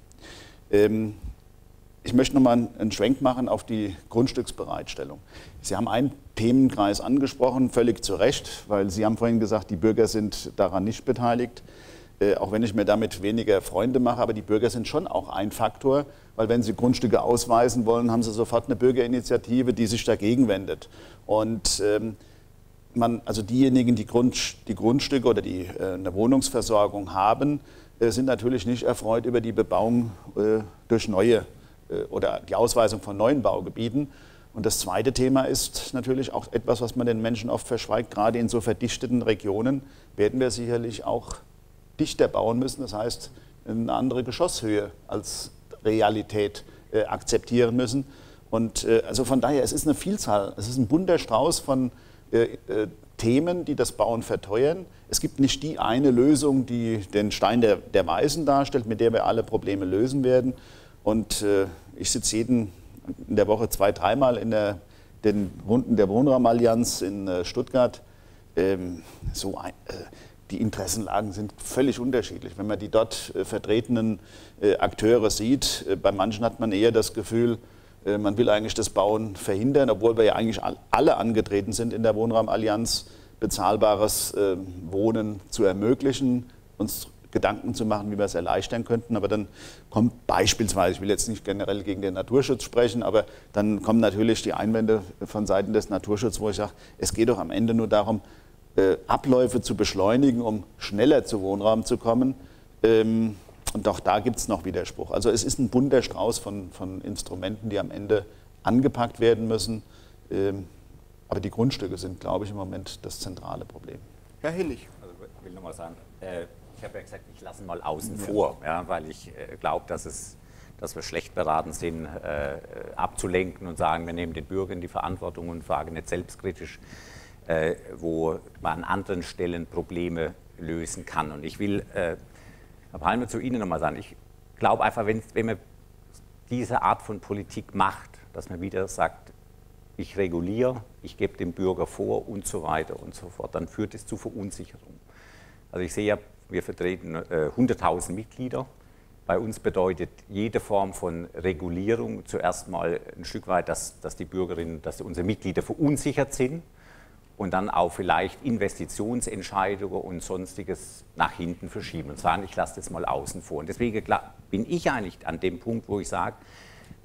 Ähm, Ich möchte noch mal einen Schwenk machen auf die Grundstücksbereitstellung. Sie haben einen Themenkreis angesprochen, völlig zu Recht, weil Sie haben vorhin gesagt, die Bürger sind daran nicht beteiligt. Äh, auch wenn ich mir damit weniger Freunde mache, aber die Bürger sind schon auch ein Faktor, weil wenn Sie Grundstücke ausweisen wollen, haben Sie sofort eine Bürgerinitiative, die sich dagegen wendet. Und ähm, man, also diejenigen, die, Grund, die Grundstücke oder die äh, eine Wohnungsversorgung haben, äh, sind natürlich nicht erfreut über die Bebauung äh, durch neue oder die Ausweisung von neuen Baugebieten. Und das zweite Thema ist natürlich auch etwas, was man den Menschen oft verschweigt. Gerade in so verdichteten Regionen werden wir sicherlich auch dichter bauen müssen. Das heißt, eine andere Geschosshöhe als Realität äh, akzeptieren müssen. Und äh, also von daher, es ist eine Vielzahl, es ist ein bunter Strauß von äh, äh, Themen, die das Bauen verteuern. Es gibt nicht die eine Lösung, die den Stein der, der Weisen darstellt, mit der wir alle Probleme lösen werden. Und äh, ich sitze jeden in der Woche zwei, dreimal in der, den Runden der Wohnraumallianz in äh, Stuttgart. Ähm, so ein, äh, die Interessenlagen sind völlig unterschiedlich. Wenn man die dort äh, vertretenen äh, Akteure sieht, äh, bei manchen hat man eher das Gefühl, äh, man will eigentlich das Bauen verhindern, obwohl wir ja eigentlich all, alle angetreten sind in der Wohnraumallianz, bezahlbares äh, Wohnen zu ermöglichen, uns Gedanken zu machen, wie wir es erleichtern könnten. Aber dann kommt beispielsweise, ich will jetzt nicht generell gegen den Naturschutz sprechen, aber dann kommen natürlich die Einwände von Seiten des Naturschutzes, wo ich sage, es geht doch am Ende nur darum, äh, Abläufe zu beschleunigen, um schneller zu Wohnraum zu kommen. Ähm, und auch da gibt es noch Widerspruch. Also es ist ein bunter Strauß von, von Instrumenten, die am Ende angepackt werden müssen. Ähm, aber die Grundstücke sind, glaube ich, im Moment das zentrale Problem. Herr Hillig. Also ich will nochmal sagen, äh, ich habe ja gesagt, ich lasse ihn mal außen ja. vor, ja, weil ich äh, glaube, dass, es, dass wir schlecht beraten sind, äh, abzulenken und sagen, wir nehmen den Bürger in die Verantwortung und fragen nicht selbstkritisch, äh, wo man an anderen Stellen Probleme lösen kann. Und ich will, äh, Herr Palmer, zu Ihnen nochmal sagen, ich glaube einfach, wenn, wenn man diese Art von Politik macht, dass man wieder sagt, ich reguliere, ich gebe dem Bürger vor und so weiter und so fort, dann führt es zu Verunsicherung. Also ich sehe ja, wir vertreten äh, hunderttausend Mitglieder. Bei uns bedeutet jede Form von Regulierung zuerst mal ein Stück weit, dass, dass die Bürgerinnen, dass unsere Mitglieder verunsichert sind und dann auch vielleicht Investitionsentscheidungen und Sonstiges nach hinten verschieben und sagen, ich lasse das mal außen vor. Und deswegen bin ich eigentlich an dem Punkt, wo ich sage, wir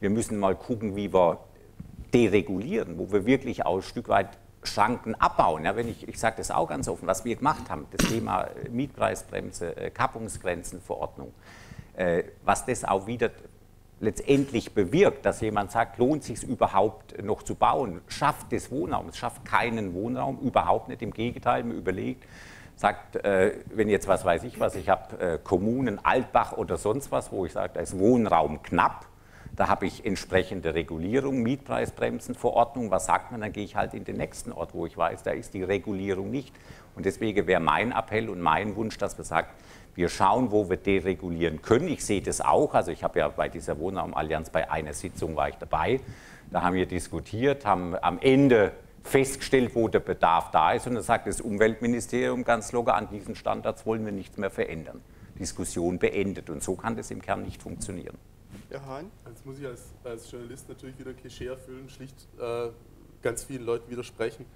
Wir müssen mal gucken, wie wir deregulieren, wo wir wirklich auch ein Stück weit Schranken abbauen. Ja, wenn ich, ich sage das auch ganz offen, was wir gemacht haben, das Thema Mietpreisbremse, Kappungsgrenzenverordnung, äh, was das auch wieder letztendlich bewirkt, dass jemand sagt, lohnt es sich überhaupt noch zu bauen, schafft das Wohnraum, es schafft keinen Wohnraum, überhaupt nicht, im Gegenteil, man überlegt, sagt, äh, wenn jetzt, was weiß ich was, ich habe äh, Kommunen, Altbach oder sonst was, wo ich sage, da ist Wohnraum knapp, da habe ich entsprechende Regulierung, Mietpreisbremsenverordnung, was sagt man, dann gehe ich halt in den nächsten Ort, wo ich weiß, da ist die Regulierung nicht. Und deswegen wäre mein Appell und mein Wunsch, dass man sagt, wir schauen, wo wir deregulieren können. Ich sehe das auch, also ich habe ja bei dieser Wohnraumallianz, bei einer Sitzung war ich dabei, da haben wir diskutiert, haben am Ende festgestellt, wo der Bedarf da ist, und dann sagt das Umweltministerium ganz locker, an diesen Standards wollen wir nichts mehr verändern. Diskussion beendet, und so kann das im Kern nicht funktionieren. Ja, Hein? Jetzt muss ich als, als Journalist natürlich wieder Klischee erfüllen, schlicht äh, ganz vielen Leuten widersprechen.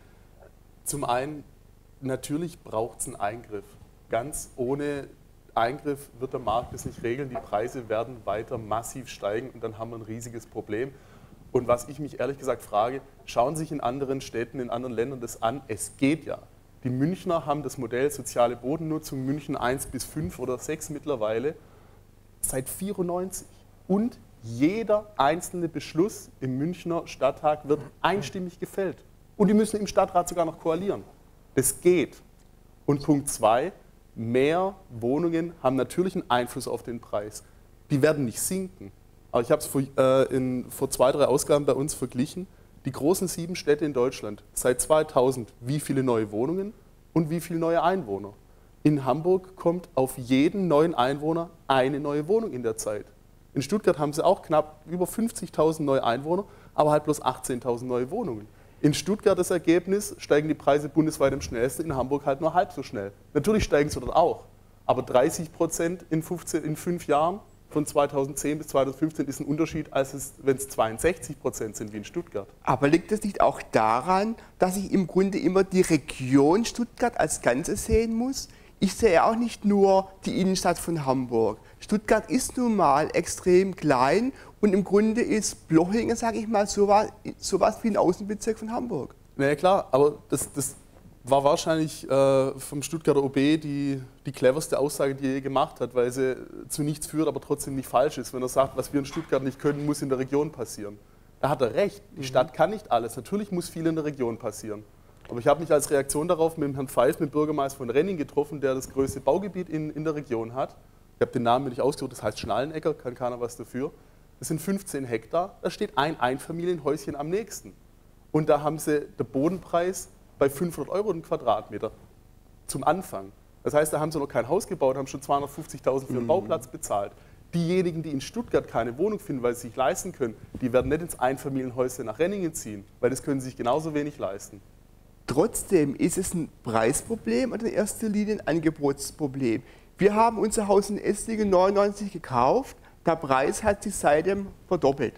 Zum einen, natürlich braucht es einen Eingriff. Ganz ohne Eingriff wird der Markt das nicht regeln. Die Preise werden weiter massiv steigen und dann haben wir ein riesiges Problem. Und was ich mich ehrlich gesagt frage, schauen sich in anderen Städten, in anderen Ländern das an, es geht ja. Die Münchner haben das Modell soziale Bodennutzung, München eins bis fünf oder sechs mittlerweile, seit neunzehnhundertvierundneunzig. Und jeder einzelne Beschluss im Münchner Stadttag wird einstimmig gefällt. Und die müssen im Stadtrat sogar noch koalieren. Das geht. Und Punkt zwei, mehr Wohnungen haben natürlich einen Einfluss auf den Preis. Die werden nicht sinken. Aber ich habe es vor, äh, in, vor zwei, drei Ausgaben bei uns verglichen. Die großen sieben Städte in Deutschland, seit zweitausend, wie viele neue Wohnungen und wie viele neue Einwohner. In Hamburg kommt auf jeden neuen Einwohner eine neue Wohnung in der Zeit. In Stuttgart haben sie auch knapp über fünfzigtausend neue Einwohner, aber halt bloß achtzehntausend neue Wohnungen. In Stuttgart das Ergebnis, steigen die Preise bundesweit am schnellsten, in Hamburg halt nur halb so schnell. Natürlich steigen sie dort auch, aber dreißig Prozent in, fünfzehn, in fünf Jahren, von zweitausendzehn bis zweitausendfünfzehn, ist ein Unterschied, als es, wenn es zweiundsechzig Prozent sind wie in Stuttgart. Aber liegt es nicht auch daran, dass ich im Grunde immer die Region Stuttgart als Ganzes sehen muss? Ich sehe auch nicht nur die Innenstadt von Hamburg. Stuttgart ist nun mal extrem klein und im Grunde ist Blochingen, sage ich mal, sowas, sowas wie ein Außenbezirk von Hamburg. Na ja, klar, aber das, das war wahrscheinlich äh, vom Stuttgarter O B die, die cleverste Aussage, die er je gemacht hat, weil sie zu nichts führt, aber trotzdem nicht falsch ist. Wenn er sagt, was wir in Stuttgart nicht können, muss in der Region passieren. Da hat er recht. Die Stadt kann nicht alles. Natürlich muss viel in der Region passieren. Aber ich habe mich als Reaktion darauf mit dem Herrn Pfeif, mit dem Bürgermeister von Renning, getroffen, der das größte Baugebiet in, in der Region hat. Ich habe den Namen mir nicht ausgesucht, das heißt Schnallenecker, kann keiner was dafür. Das sind fünfzehn Hektar, da steht ein Einfamilienhäuschen am nächsten. Und da haben sie den Bodenpreis bei fünfhundert Euro den Quadratmeter zum Anfang. Das heißt, da haben sie noch kein Haus gebaut, haben schon zweihundertfünfzigtausend für einen Bauplatz bezahlt. Diejenigen, die in Stuttgart keine Wohnung finden, weil sie sich leisten können, die werden nicht ins Einfamilienhäuschen nach Renningen ziehen, weil das können sie sich genauso wenig leisten. Trotzdem ist es ein Preisproblem und in erster Linie ein Angebotsproblem. Wir haben unser Haus in Esslingen neunundneunzig gekauft, der Preis hat sich seitdem verdoppelt.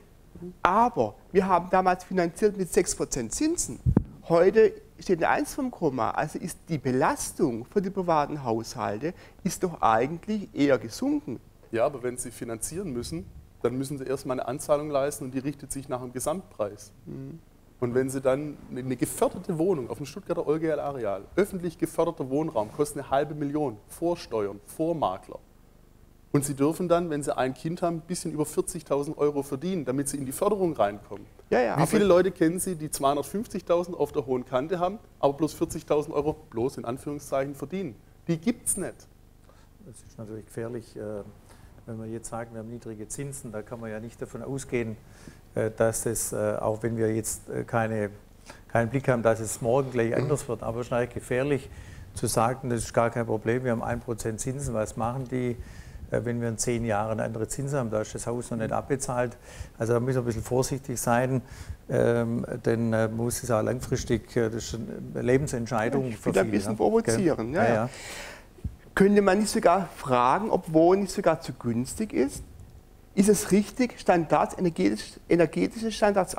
Aber wir haben damals finanziert mit sechs Prozent Zinsen. Heute steht eine eins vom Komma, also ist die Belastung für die privaten Haushalte ist doch eigentlich eher gesunken. Ja, aber wenn sie finanzieren müssen, dann müssen sie erstmal eine Anzahlung leisten und die richtet sich nach dem Gesamtpreis. Mhm. Und wenn Sie dann eine geförderte Wohnung auf dem Stuttgarter Olga-Areal, öffentlich geförderter Wohnraum, kostet eine halbe Million, vor Steuern, vor Makler. Und Sie dürfen dann, wenn Sie ein Kind haben, ein bisschen über vierzigtausend Euro verdienen, damit Sie in die Förderung reinkommen. Ja, ja, Wie viele Leute kennen Sie, die zweihundertfünfzigtausend auf der hohen Kante haben, aber bloß vierzigtausend Euro, bloß in Anführungszeichen, verdienen? Die gibt es nicht. Das ist natürlich gefährlich, wenn wir jetzt sagen, wir haben niedrige Zinsen, da kann man ja nicht davon ausgehen, dass es, auch wenn wir jetzt keine, keinen Blick haben, dass es morgen gleich anders wird. Aber es ist eigentlich gefährlich zu sagen, das ist gar kein Problem, wir haben ein Prozent Zinsen, was machen die, wenn wir in zehn Jahren andere Zinsen haben, da ist das Haus noch nicht abbezahlt. Also da müssen wir ein bisschen vorsichtig sein, ähm, denn man muss es auch langfristig, das ist eine Lebensentscheidung ich für will viele. ein bisschen provozieren. Ja, ja, ja. ja. Könnte man nicht sogar fragen, ob Wohnen nicht sogar zu günstig ist? Ist es richtig, Standards, energetisch, energetische Standards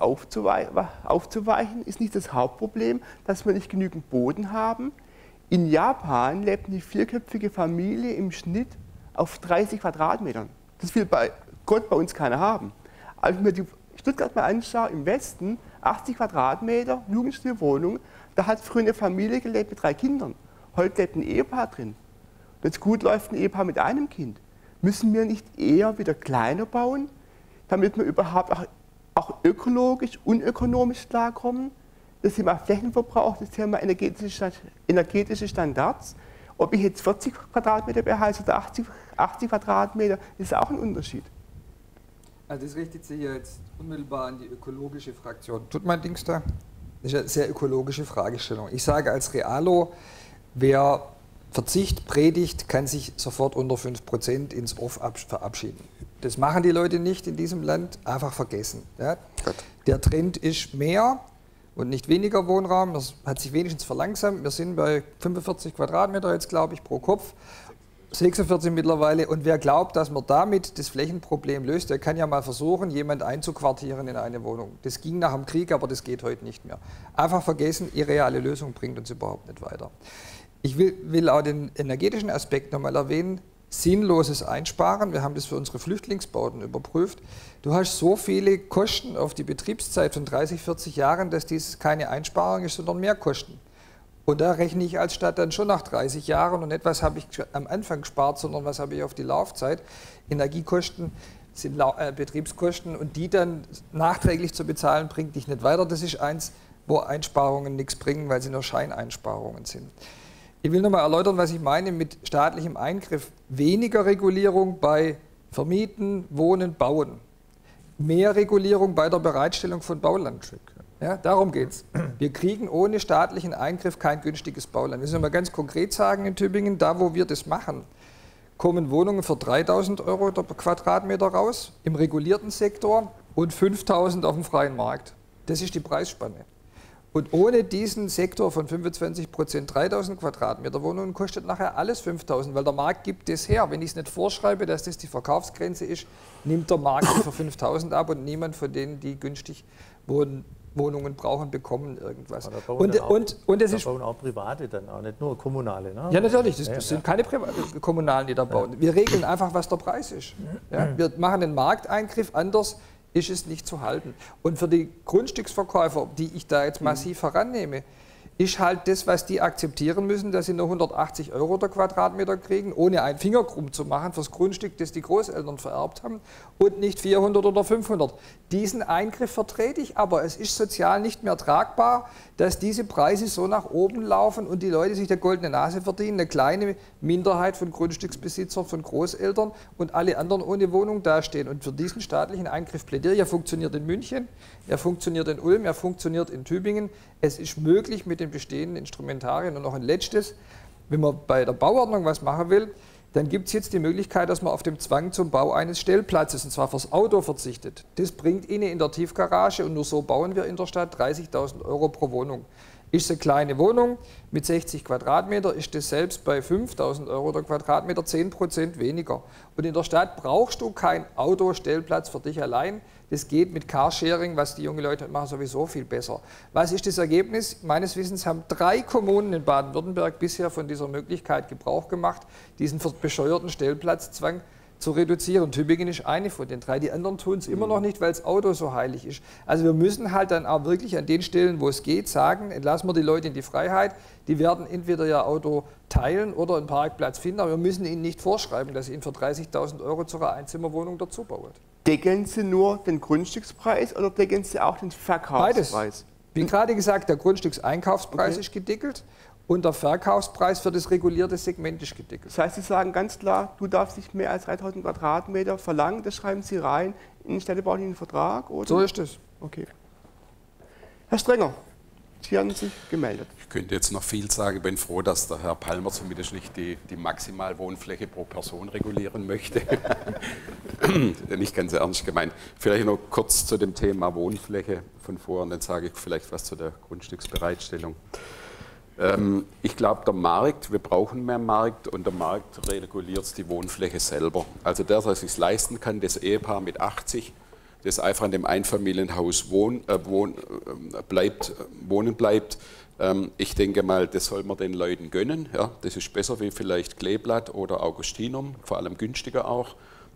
aufzuweichen? Ist nicht das Hauptproblem, dass wir nicht genügend Boden haben? In Japan lebt eine vierköpfige Familie im Schnitt auf dreißig Quadratmetern. Das will bei Gott bei uns keiner haben. Als ich mir die Stuttgart mal anschaue, im Westen, achtzig Quadratmeter, jugendstil Wohnung, da hat früher eine Familie gelebt mit drei Kindern. Heute lebt ein Ehepaar drin. Wenn es gut läuft, ein Ehepaar mit einem Kind. Müssen wir nicht eher wieder kleiner bauen, damit wir überhaupt auch, auch ökologisch und ökonomisch klarkommen? Das Thema Flächenverbrauch, das Thema energetische, energetische Standards. Ob ich jetzt vierzig Quadratmeter beheize oder achtzig, achtzig Quadratmeter, ist auch ein Unterschied. Also das richtet sich ja jetzt unmittelbar an die ökologische Fraktion. Tut mein Dings da? Das ist eine sehr ökologische Fragestellung. Ich sage als Realo, wer Verzicht predigt, kann sich sofort unter fünf Prozent ins Off verabschieden. Das machen die Leute nicht in diesem Land, einfach vergessen. Ja? Der Trend ist mehr und nicht weniger Wohnraum. Das hat sich wenigstens verlangsamt. Wir sind bei fünfundvierzig Quadratmeter jetzt, glaube ich, pro Kopf. sechsundvierzig mittlerweile. Und wer glaubt, dass man damit das Flächenproblem löst, der kann ja mal versuchen, jemand einzuquartieren in eine Wohnung. Das ging nach dem Krieg, aber das geht heute nicht mehr. Einfach vergessen, irreale Lösung bringt uns überhaupt nicht weiter. Ich will, will auch den energetischen Aspekt nochmal erwähnen. Sinnloses Einsparen. Wir haben das für unsere Flüchtlingsbauten überprüft. Du hast so viele Kosten auf die Betriebszeit von dreißig, vierzig Jahren, dass dies keine Einsparung ist, sondern Mehrkosten. Und da rechne ich als Stadt dann schon nach dreißig Jahren und nicht, was habe ich am Anfang gespart, sondern was habe ich auf die Laufzeit. Energiekosten sind äh, Betriebskosten und die dann nachträglich zu bezahlen, bringt dich nicht weiter. Das ist eins, wo Einsparungen nichts bringen, weil sie nur Scheineinsparungen sind. Ich will nochmal erläutern, was ich meine mit staatlichem Eingriff. Weniger Regulierung bei Vermieten, Wohnen, Bauen. Mehr Regulierung bei der Bereitstellung von Bauland. Ja, darum geht es. Wir kriegen ohne staatlichen Eingriff kein günstiges Bauland. Das müssen wir mal ganz konkret sagen in Tübingen, da wo wir das machen, kommen Wohnungen für dreitausend Euro der Quadratmeter raus, im regulierten Sektor und fünftausend auf dem freien Markt. Das ist die Preisspanne. Und ohne diesen Sektor von fünfundzwanzig Prozent dreitausend Quadratmeter Wohnungen kostet nachher alles fünftausend, weil der Markt gibt das her. Wenn ich es nicht vorschreibe, dass das die Verkaufsgrenze ist, nimmt der Markt für fünftausend ab und niemand von denen, die günstig wohnen, Wohnungen brauchen, bekommen irgendwas. Und, auch, und, und das ist bauen auch Private dann, auch nicht nur kommunale. Ne? Ja, natürlich, das, das sind keine Priva Kommunalen, die da bauen. Wir regeln einfach, was der Preis ist. Ja, wir machen den Markteingriff anders, ist es nicht zu halten. Und für die Grundstücksverkäufer, die ich da jetzt massiv herannehme, ist halt das, was die akzeptieren müssen, dass sie nur hundertachtzig Euro der Quadratmeter kriegen, ohne einen Finger krumm zu machen fürs Grundstück, das die Großeltern vererbt haben und nicht vierhundert oder fünfhundert. Diesen Eingriff vertrete ich, aber es ist sozial nicht mehr tragbar, dass diese Preise so nach oben laufen und die Leute sich der goldene Nase verdienen, eine kleine Minderheit von Grundstücksbesitzern, von Großeltern und alle anderen ohne Wohnung dastehen. Und für diesen staatlichen Eingriff plädiere ich. Er funktioniert in München, er funktioniert in Ulm, er funktioniert in Tübingen. Es ist möglich mit den bestehenden Instrumentarien. Und noch ein letztes, wenn man bei der Bauordnung was machen will, dann gibt es jetzt die Möglichkeit, dass man auf den Zwang zum Bau eines Stellplatzes, und zwar fürs Auto, verzichtet. Das bringt Ihnen in der Tiefgarage, und nur so bauen wir in der Stadt, dreißigtausend Euro pro Wohnung. Ist es eine kleine Wohnung mit sechzig Quadratmeter, ist das selbst bei fünftausend Euro der Quadratmeter zehn Prozent weniger. Und in der Stadt brauchst du keinen Autostellplatz für dich allein. Das geht mit Carsharing, was die jungen Leute machen, sowieso viel besser. Was ist das Ergebnis? Meines Wissens haben drei Kommunen in Baden-Württemberg bisher von dieser Möglichkeit Gebrauch gemacht, diesen bescheuerten Stellplatzzwang zu reduzieren. Tübingen ist eine von den drei. Die anderen tun es immer noch nicht, weil das Auto so heilig ist. Also wir müssen halt dann auch wirklich an den Stellen, wo es geht, sagen, entlassen wir die Leute in die Freiheit. Die werden entweder ihr Auto teilen oder einen Parkplatz finden, aber wir müssen ihnen nicht vorschreiben, dass sie ihn für dreißigtausend Euro zu einer Einzimmerwohnung dazu bauen. Deckeln Sie nur den Grundstückspreis oder deckeln Sie auch den Verkaufspreis? Beides. Wie gerade gesagt, der Grundstückseinkaufspreis okay. ist gedeckelt. Und der Verkaufspreis für das regulierte Segment ist gedeckelt. Das heißt, Sie sagen ganz klar, du darfst nicht mehr als dreitausend Quadratmeter verlangen, das schreiben Sie rein in den städtebaulichen Vertrag? Oder? So ist es. Okay. Herr Strenger, Sie haben sich gemeldet. Ich könnte jetzt noch viel sagen, ich bin froh, dass der Herr Palmer zumindest nicht die, die Maximalwohnfläche pro Person regulieren möchte. Nicht ganz ernst gemeint. Vielleicht noch kurz zu dem Thema Wohnfläche von vorhin, dann sage ich vielleicht was zu der Grundstücksbereitstellung. Ich glaube, der Markt, wir brauchen mehr Markt und der Markt reguliert die Wohnfläche selber. Also der, der es sich leisten kann, das Ehepaar mit achtzig, das einfach in dem Einfamilienhaus wohn, äh, wohn, äh, bleibt, wohnen bleibt, ähm, ich denke mal, das soll man den Leuten gönnen. Ja? Das ist besser wie vielleicht Kleeblatt oder Augustinum, vor allem günstiger auch.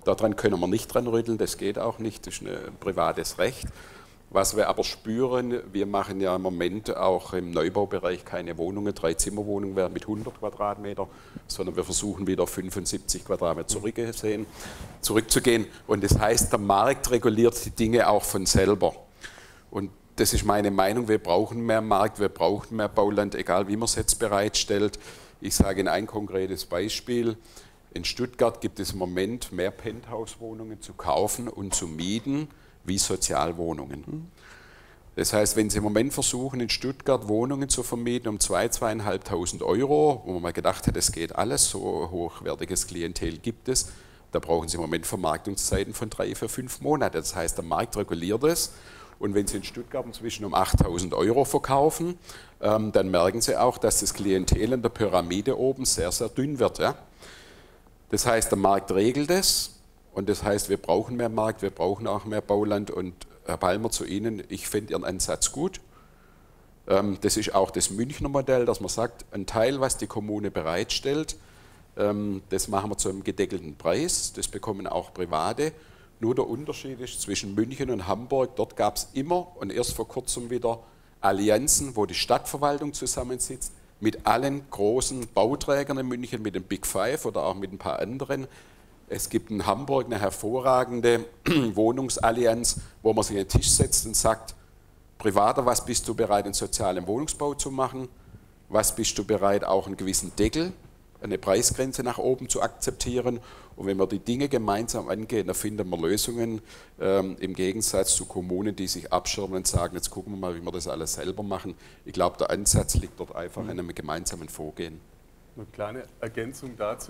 Daran können wir nicht dran rütteln, das geht auch nicht, das ist ein privates Recht. Was wir aber spüren, wir machen ja im Moment auch im Neubaubereich keine Wohnungen, Drei-Zimmer-Wohnungen werden mit hundert Quadratmeter, sondern wir versuchen wieder auf fünfundsiebzig Quadratmeter zurückgesehen, zurückzugehen. Und das heißt, der Markt reguliert die Dinge auch von selber. Und das ist meine Meinung, wir brauchen mehr Markt, wir brauchen mehr Bauland, egal wie man es jetzt bereitstellt. Ich sage Ihnen ein konkretes Beispiel. In Stuttgart gibt es im Moment mehr Penthouse-Wohnungen zu kaufen und zu mieten, wie Sozialwohnungen. Das heißt, wenn Sie im Moment versuchen, in Stuttgart Wohnungen zu vermieten um zweitausend, zweitausendfünfhundert Euro, wo man mal gedacht hat, es geht alles, so hochwertiges Klientel gibt es, da brauchen Sie im Moment Vermarktungszeiten von drei, vier, fünf Monate. Das heißt, der Markt reguliert es. Und wenn Sie in Stuttgart inzwischen um achttausend Euro verkaufen, ähm, dann merken Sie auch, dass das Klientel in der Pyramide oben sehr, sehr dünn wird. Ja? Das heißt, der Markt regelt es. Und das heißt, wir brauchen mehr Markt, wir brauchen auch mehr Bauland. Und Herr Palmer, zu Ihnen, ich finde Ihren Ansatz gut. Das ist auch das Münchner Modell, dass man sagt, ein Teil, was die Kommune bereitstellt, das machen wir zu einem gedeckelten Preis. Das bekommen auch Private. Nur der Unterschied ist zwischen München und Hamburg, dort gab es immer und erst vor kurzem wieder Allianzen, wo die Stadtverwaltung zusammensitzt, mit allen großen Bauträgern in München, mit dem Big Five oder auch mit ein paar anderen. Es gibt in Hamburg eine hervorragende Wohnungsallianz, wo man sich an den Tisch setzt und sagt, Privater, was bist du bereit, in sozialen Wohnungsbau zu machen? Was bist du bereit, auch einen gewissen Deckel, eine Preisgrenze nach oben zu akzeptieren? Und wenn wir die Dinge gemeinsam angehen, dann finden wir Lösungen ähm, im Gegensatz zu Kommunen, die sich abschirmen und sagen, jetzt gucken wir mal, wie wir das alles selber machen. Ich glaube, der Ansatz liegt dort einfach in einem gemeinsamen Vorgehen. Eine kleine Ergänzung dazu.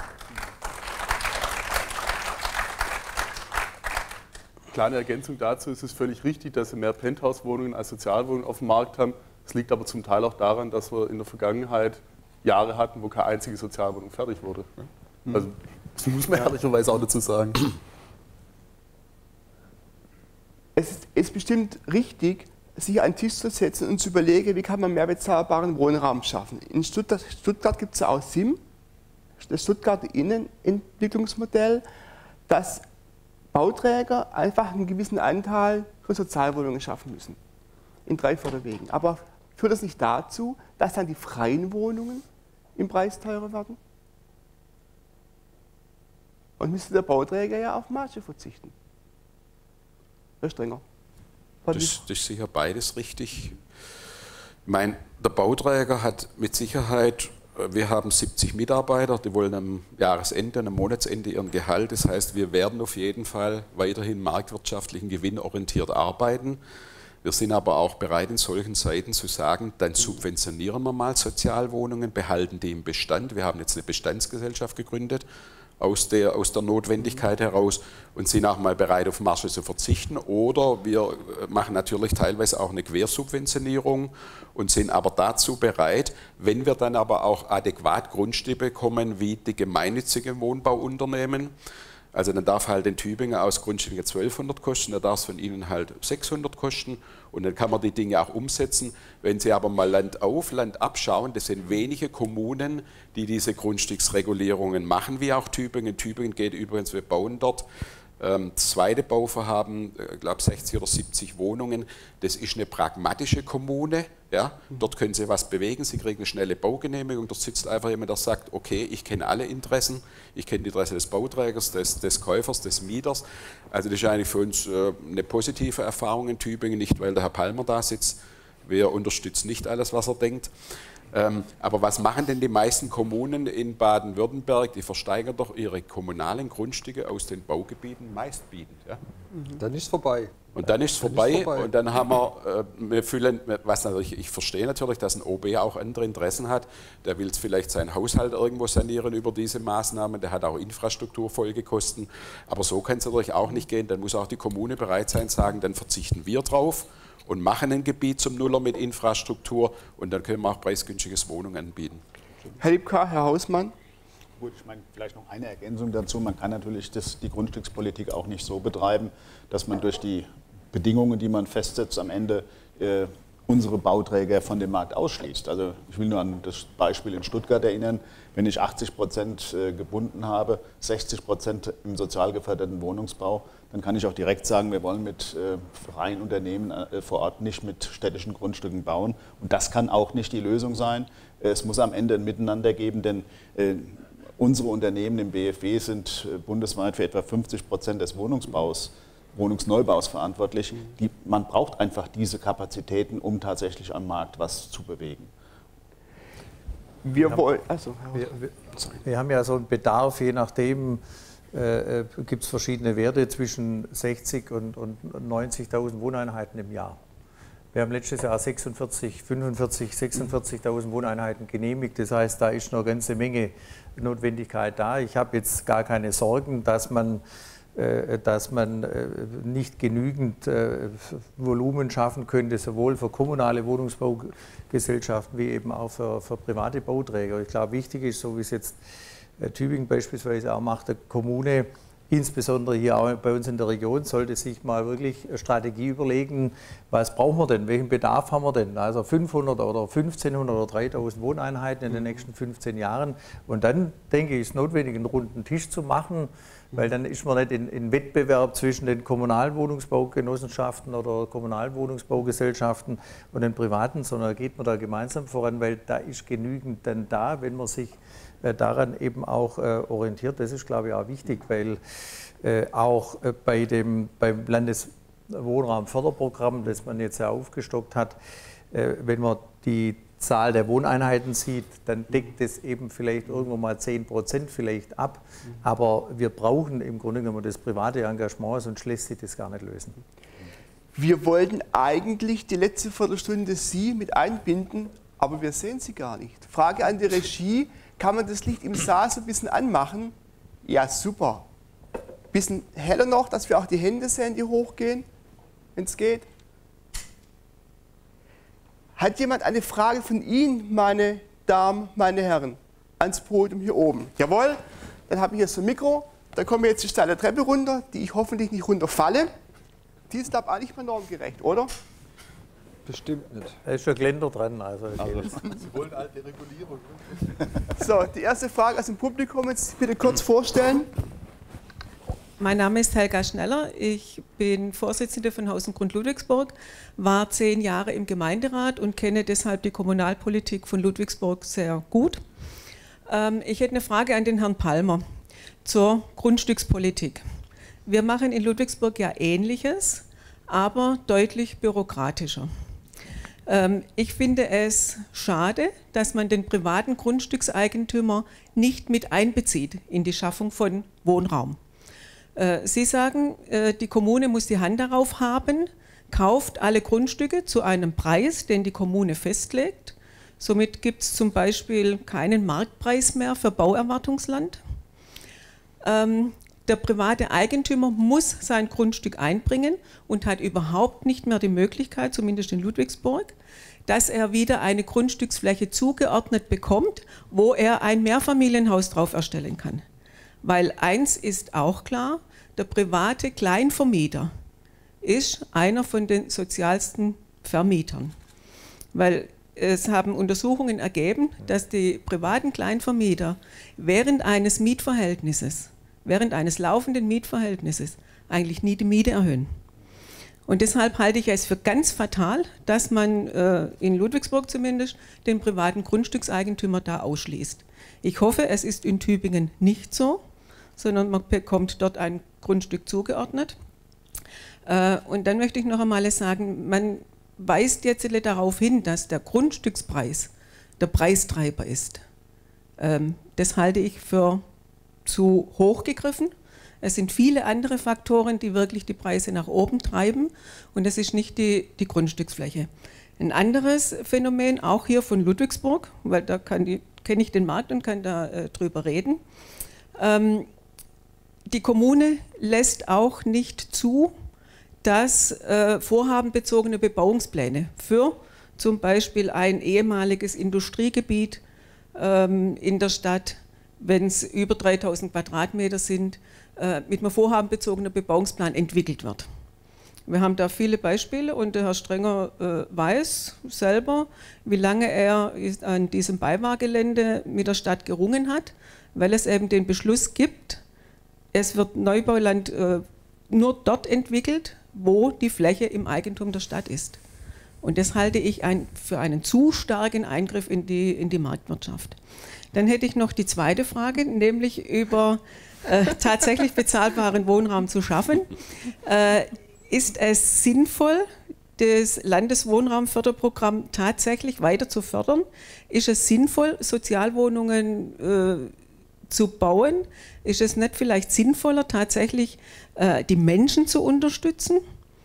Kleine Ergänzung dazu, es ist völlig richtig, dass wir mehr Penthouse-Wohnungen als Sozialwohnungen auf dem Markt haben. Es liegt aber zum Teil auch daran, dass wir in der Vergangenheit Jahre hatten, wo keine einzige Sozialwohnung fertig wurde. Also, das muss man ehrlicherweise auch dazu sagen. Es ist, ist bestimmt richtig, sich an den Tisch zu setzen und zu überlegen, wie kann man mehr bezahlbaren Wohnraum schaffen. In Stuttgart, Stuttgart gibt es ja auch S I M, das Stuttgarter Innenentwicklungsmodell, das Bauträger einfach einen gewissen Anteil von Sozialwohnungen schaffen müssen. In drei Förderwegen. Aber führt das nicht dazu, dass dann die freien Wohnungen im Preis teurer werden? Und müsste der Bauträger ja auf Marge verzichten. Herr Strenger. Das, das ist sicher beides richtig. Ich meine, der Bauträger hat mit Sicherheit, wir haben siebzig Mitarbeiter, die wollen am Jahresende, am Monatsende ihren Gehalt. Das heißt, wir werden auf jeden Fall weiterhin marktwirtschaftlichen gewinnorientiert arbeiten. Wir sind aber auch bereit, in solchen Zeiten zu sagen, dann subventionieren wir mal Sozialwohnungen, behalten die im Bestand. Wir haben jetzt eine Bestandsgesellschaft gegründet, aus der, aus der Notwendigkeit heraus und sind auch mal bereit, auf Marge zu verzichten. Oder wir machen natürlich teilweise auch eine Quersubventionierung und sind aber dazu bereit, wenn wir dann aber auch adäquat Grundstücke bekommen, wie die gemeinnützigen Wohnbauunternehmen. Also dann darf halt in Tübingen aus Grundstücken zwölfhundert kosten, da darf es von Ihnen halt sechshundert kosten und dann kann man die Dinge auch umsetzen. Wenn Sie aber mal Land auf, Land abschauen, das sind wenige Kommunen, die diese Grundstücksregulierungen machen, wie auch Tübingen. Tübingen geht übrigens, wir bauen dort ähm, zweite Bauvorhaben, ich glaube sechzig oder siebzig Wohnungen. Das ist eine pragmatische Kommune. Ja, dort können Sie was bewegen, Sie kriegen eine schnelle Baugenehmigung, dort sitzt einfach jemand, der sagt, okay, ich kenne alle Interessen, ich kenne die Interessen des Bauträgers, des, des Käufers, des Mieters. Also das ist eigentlich für uns äh, eine positive Erfahrung in Tübingen, nicht weil der Herr Palmer da sitzt, wir unterstützen nicht alles, was er denkt. Ähm, aber was machen denn die meisten Kommunen in Baden-Württemberg? Die versteigern doch ihre kommunalen Grundstücke aus den Baugebieten meistbietend. Ja? Dann ist es vorbei. Und dann ist es vorbei, vorbei und dann haben wir, äh, wir fühlen, was natürlich, ich verstehe natürlich, dass ein O B auch andere Interessen hat. Der will vielleicht seinen Haushalt irgendwo sanieren über diese Maßnahmen, der hat auch Infrastrukturfolgekosten. Aber so kann es natürlich auch nicht gehen. Dann muss auch die Kommune bereit sein, sagen, dann verzichten wir drauf und machen ein Gebiet zum Nuller mit Infrastruktur und dann können wir auch preisgünstiges Wohnungen anbieten. Herr Liebka, Herr Hausmann. Gut, ich meine, vielleicht noch eine Ergänzung dazu. Man kann natürlich das, die Grundstückspolitik auch nicht so betreiben, dass man durch die Bedingungen, die man festsetzt, am Ende äh, unsere Bauträger von dem Markt ausschließt. Also ich will nur an das Beispiel in Stuttgart erinnern, wenn ich achtzig Prozent gebunden habe, sechzig Prozent im sozial geförderten Wohnungsbau, dann kann ich auch direkt sagen, wir wollen mit äh, freien Unternehmen äh, vor Ort nicht mit städtischen Grundstücken bauen. Und das kann auch nicht die Lösung sein. Es muss am Ende ein Miteinander geben, denn äh, unsere Unternehmen im B F W sind äh, bundesweit für etwa fünfzig Prozent des Wohnungsbaus, Wohnungsneubaus verantwortlich. Die, man braucht einfach diese Kapazitäten, um tatsächlich am Markt was zu bewegen. Wir, wollen, also, wir, wir, wir haben ja so einen Bedarf, je nachdem, äh, gibt es verschiedene Werte zwischen sechzig und, und neunzigtausend Wohneinheiten im Jahr. Wir haben letztes Jahr sechsundvierzig, fünfundvierzig, sechsundvierzigtausend Wohneinheiten genehmigt. Das heißt, da ist noch eine ganze Menge Notwendigkeit da. Ich habe jetzt gar keine Sorgen, dass man, äh, dass man äh, nicht genügend äh, Volumen schaffen könnte, sowohl für kommunale Wohnungsbaugesellschaften wie eben auch für, für private Bauträger. Ich glaube, wichtig ist, so wie es jetzt Tübingen beispielsweise auch macht, der Kommune, insbesondere hier auch bei uns in der Region, sollte sich mal wirklich eine Strategie überlegen, was brauchen wir denn, welchen Bedarf haben wir denn? Also fünfhundert oder fünfzehnhundert oder dreitausend Wohneinheiten in den nächsten fünfzehn Jahren. Und dann, denke ich, ist es notwendig, einen runden Tisch zu machen, weil dann ist man nicht in, in Wettbewerb zwischen den kommunalen Wohnungsbaugenossenschaften oder kommunalen Wohnungsbaugesellschaften und den privaten, sondern geht man da gemeinsam voran, weil da ist genügend dann da, wenn man sich daran eben auch äh, orientiert. Das ist, glaube ich, auch wichtig, weil äh, auch äh, bei dem, beim Landeswohnraumförderprogramm, das man jetzt ja aufgestockt hat, äh, wenn man die Zahl der Wohneinheiten sieht, dann deckt es eben vielleicht irgendwo mal zehn Prozent vielleicht ab. Aber wir brauchen im Grunde genommen das private Engagement, sonst lässt sich das gar nicht lösen. Wir wollten eigentlich die letzte Viertelstunde Sie mit einbinden, aber wir sehen Sie gar nicht. Frage an die Regie. Kann man das Licht im Saal so ein bisschen anmachen? Ja, super. Ein bisschen heller noch, dass wir auch die Hände sehen, die hochgehen, wenn es geht. Hat jemand eine Frage von Ihnen, meine Damen, meine Herren, ans Podium hier oben? Jawohl, dann habe ich jetzt so ein Mikro. Da kommen wir jetzt die steile Treppe runter, die ich hoffentlich nicht runterfalle. Die ist, glaube ich, auch nicht mehr normgerecht, oder? Bestimmt nicht. Da ist schon Geländer dran. Also, also Sie wollen alte Regulierung. So, die erste Frage aus dem Publikum, jetzt bitte kurz vorstellen. Mein Name ist Helga Schneller, ich bin Vorsitzende von Haus und Grund Ludwigsburg, war zehn Jahre im Gemeinderat und kenne deshalb die Kommunalpolitik von Ludwigsburg sehr gut. Ähm, ich hätte eine Frage an den Herrn Palmer zur Grundstückspolitik. Wir machen in Ludwigsburg ja Ähnliches, aber deutlich bürokratischer. Ich finde es schade, dass man den privaten Grundstückseigentümer nicht mit einbezieht in die Schaffung von Wohnraum. Sie sagen, die Kommune muss die Hand darauf haben, kauft alle Grundstücke zu einem Preis, den die Kommune festlegt. Somit gibt es zum Beispiel keinen Marktpreis mehr für Bauerwartungsland. Der private Eigentümer muss sein Grundstück einbringen und hat überhaupt nicht mehr die Möglichkeit, zumindest in Ludwigsburg, dass er wieder eine Grundstücksfläche zugeordnet bekommt, wo er ein Mehrfamilienhaus drauf erstellen kann. Weil eins ist auch klar, der private Kleinvermieter ist einer von den sozialsten Vermietern. Weil es haben Untersuchungen ergeben, dass die privaten Kleinvermieter während eines Mietverhältnisses während eines laufenden Mietverhältnisses eigentlich nie die Miete erhöhen. Und deshalb halte ich es für ganz fatal, dass man äh, in Ludwigsburg zumindest den privaten Grundstückseigentümer da ausschließt. Ich hoffe, es ist in Tübingen nicht so, sondern man bekommt dort ein Grundstück zugeordnet. Äh, und dann möchte ich noch einmal sagen, man weist jetzt darauf hin, dass der Grundstückspreis der Preistreiber ist. Ähm, das halte ich für zu hoch gegriffen. Es sind viele andere Faktoren, die wirklich die Preise nach oben treiben und das ist nicht die, die Grundstücksfläche. Ein anderes Phänomen, auch hier von Ludwigsburg, weil da kenne ich den Markt und kann da äh, drüber reden. Ähm, die Kommune lässt auch nicht zu, dass äh, vorhabenbezogene Bebauungspläne für zum Beispiel ein ehemaliges Industriegebiet ähm, in der Stadt, wenn es über dreitausend Quadratmeter sind, äh, mit einem vorhabenbezogenen Bebauungsplan entwickelt wird. Wir haben da viele Beispiele und der Herr Strenger äh, weiß selber, wie lange er an diesem Beiwahrgelände mit der Stadt gerungen hat, weil es eben den Beschluss gibt, es wird Neubauland äh, nur dort entwickelt, wo die Fläche im Eigentum der Stadt ist. Und das halte ich ein, für einen zu starken Eingriff in die, in die Marktwirtschaft. Dann hätte ich noch die zweite Frage, nämlich über äh, tatsächlich bezahlbaren Wohnraum zu schaffen. Äh, ist es sinnvoll, das Landeswohnraumförderprogramm tatsächlich weiter zu fördern? Ist es sinnvoll, Sozialwohnungen äh, zu bauen? Ist es nicht vielleicht sinnvoller, tatsächlich äh, die Menschen zu unterstützen?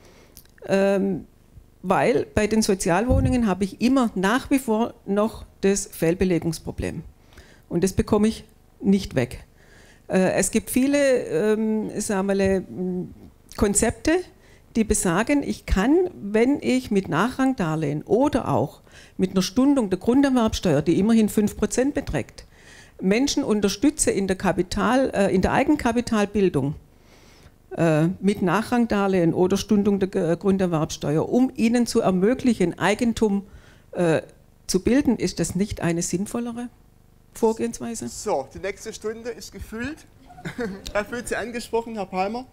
Ähm, weil bei den Sozialwohnungen habe ich immer nach wie vor noch das Fehlbelegungsproblem. Und das bekomme ich nicht weg. Äh, es gibt viele ähm, sagen wir mal, Konzepte, die besagen, ich kann, wenn ich mit Nachrangdarlehen oder auch mit einer Stundung der Grunderwerbsteuer, die immerhin fünf Prozent beträgt, Menschen unterstütze in der, Kapital, äh, in der Eigenkapitalbildung äh, mit Nachrangdarlehen oder Stundung der äh, Grunderwerbsteuer, um ihnen zu ermöglichen, Eigentum äh, zu bilden, ist das nicht eine sinnvollere Vorgehensweise? So, die nächste Stunde ist gefüllt. Herr fühlt Sie angesprochen, Herr Palmer?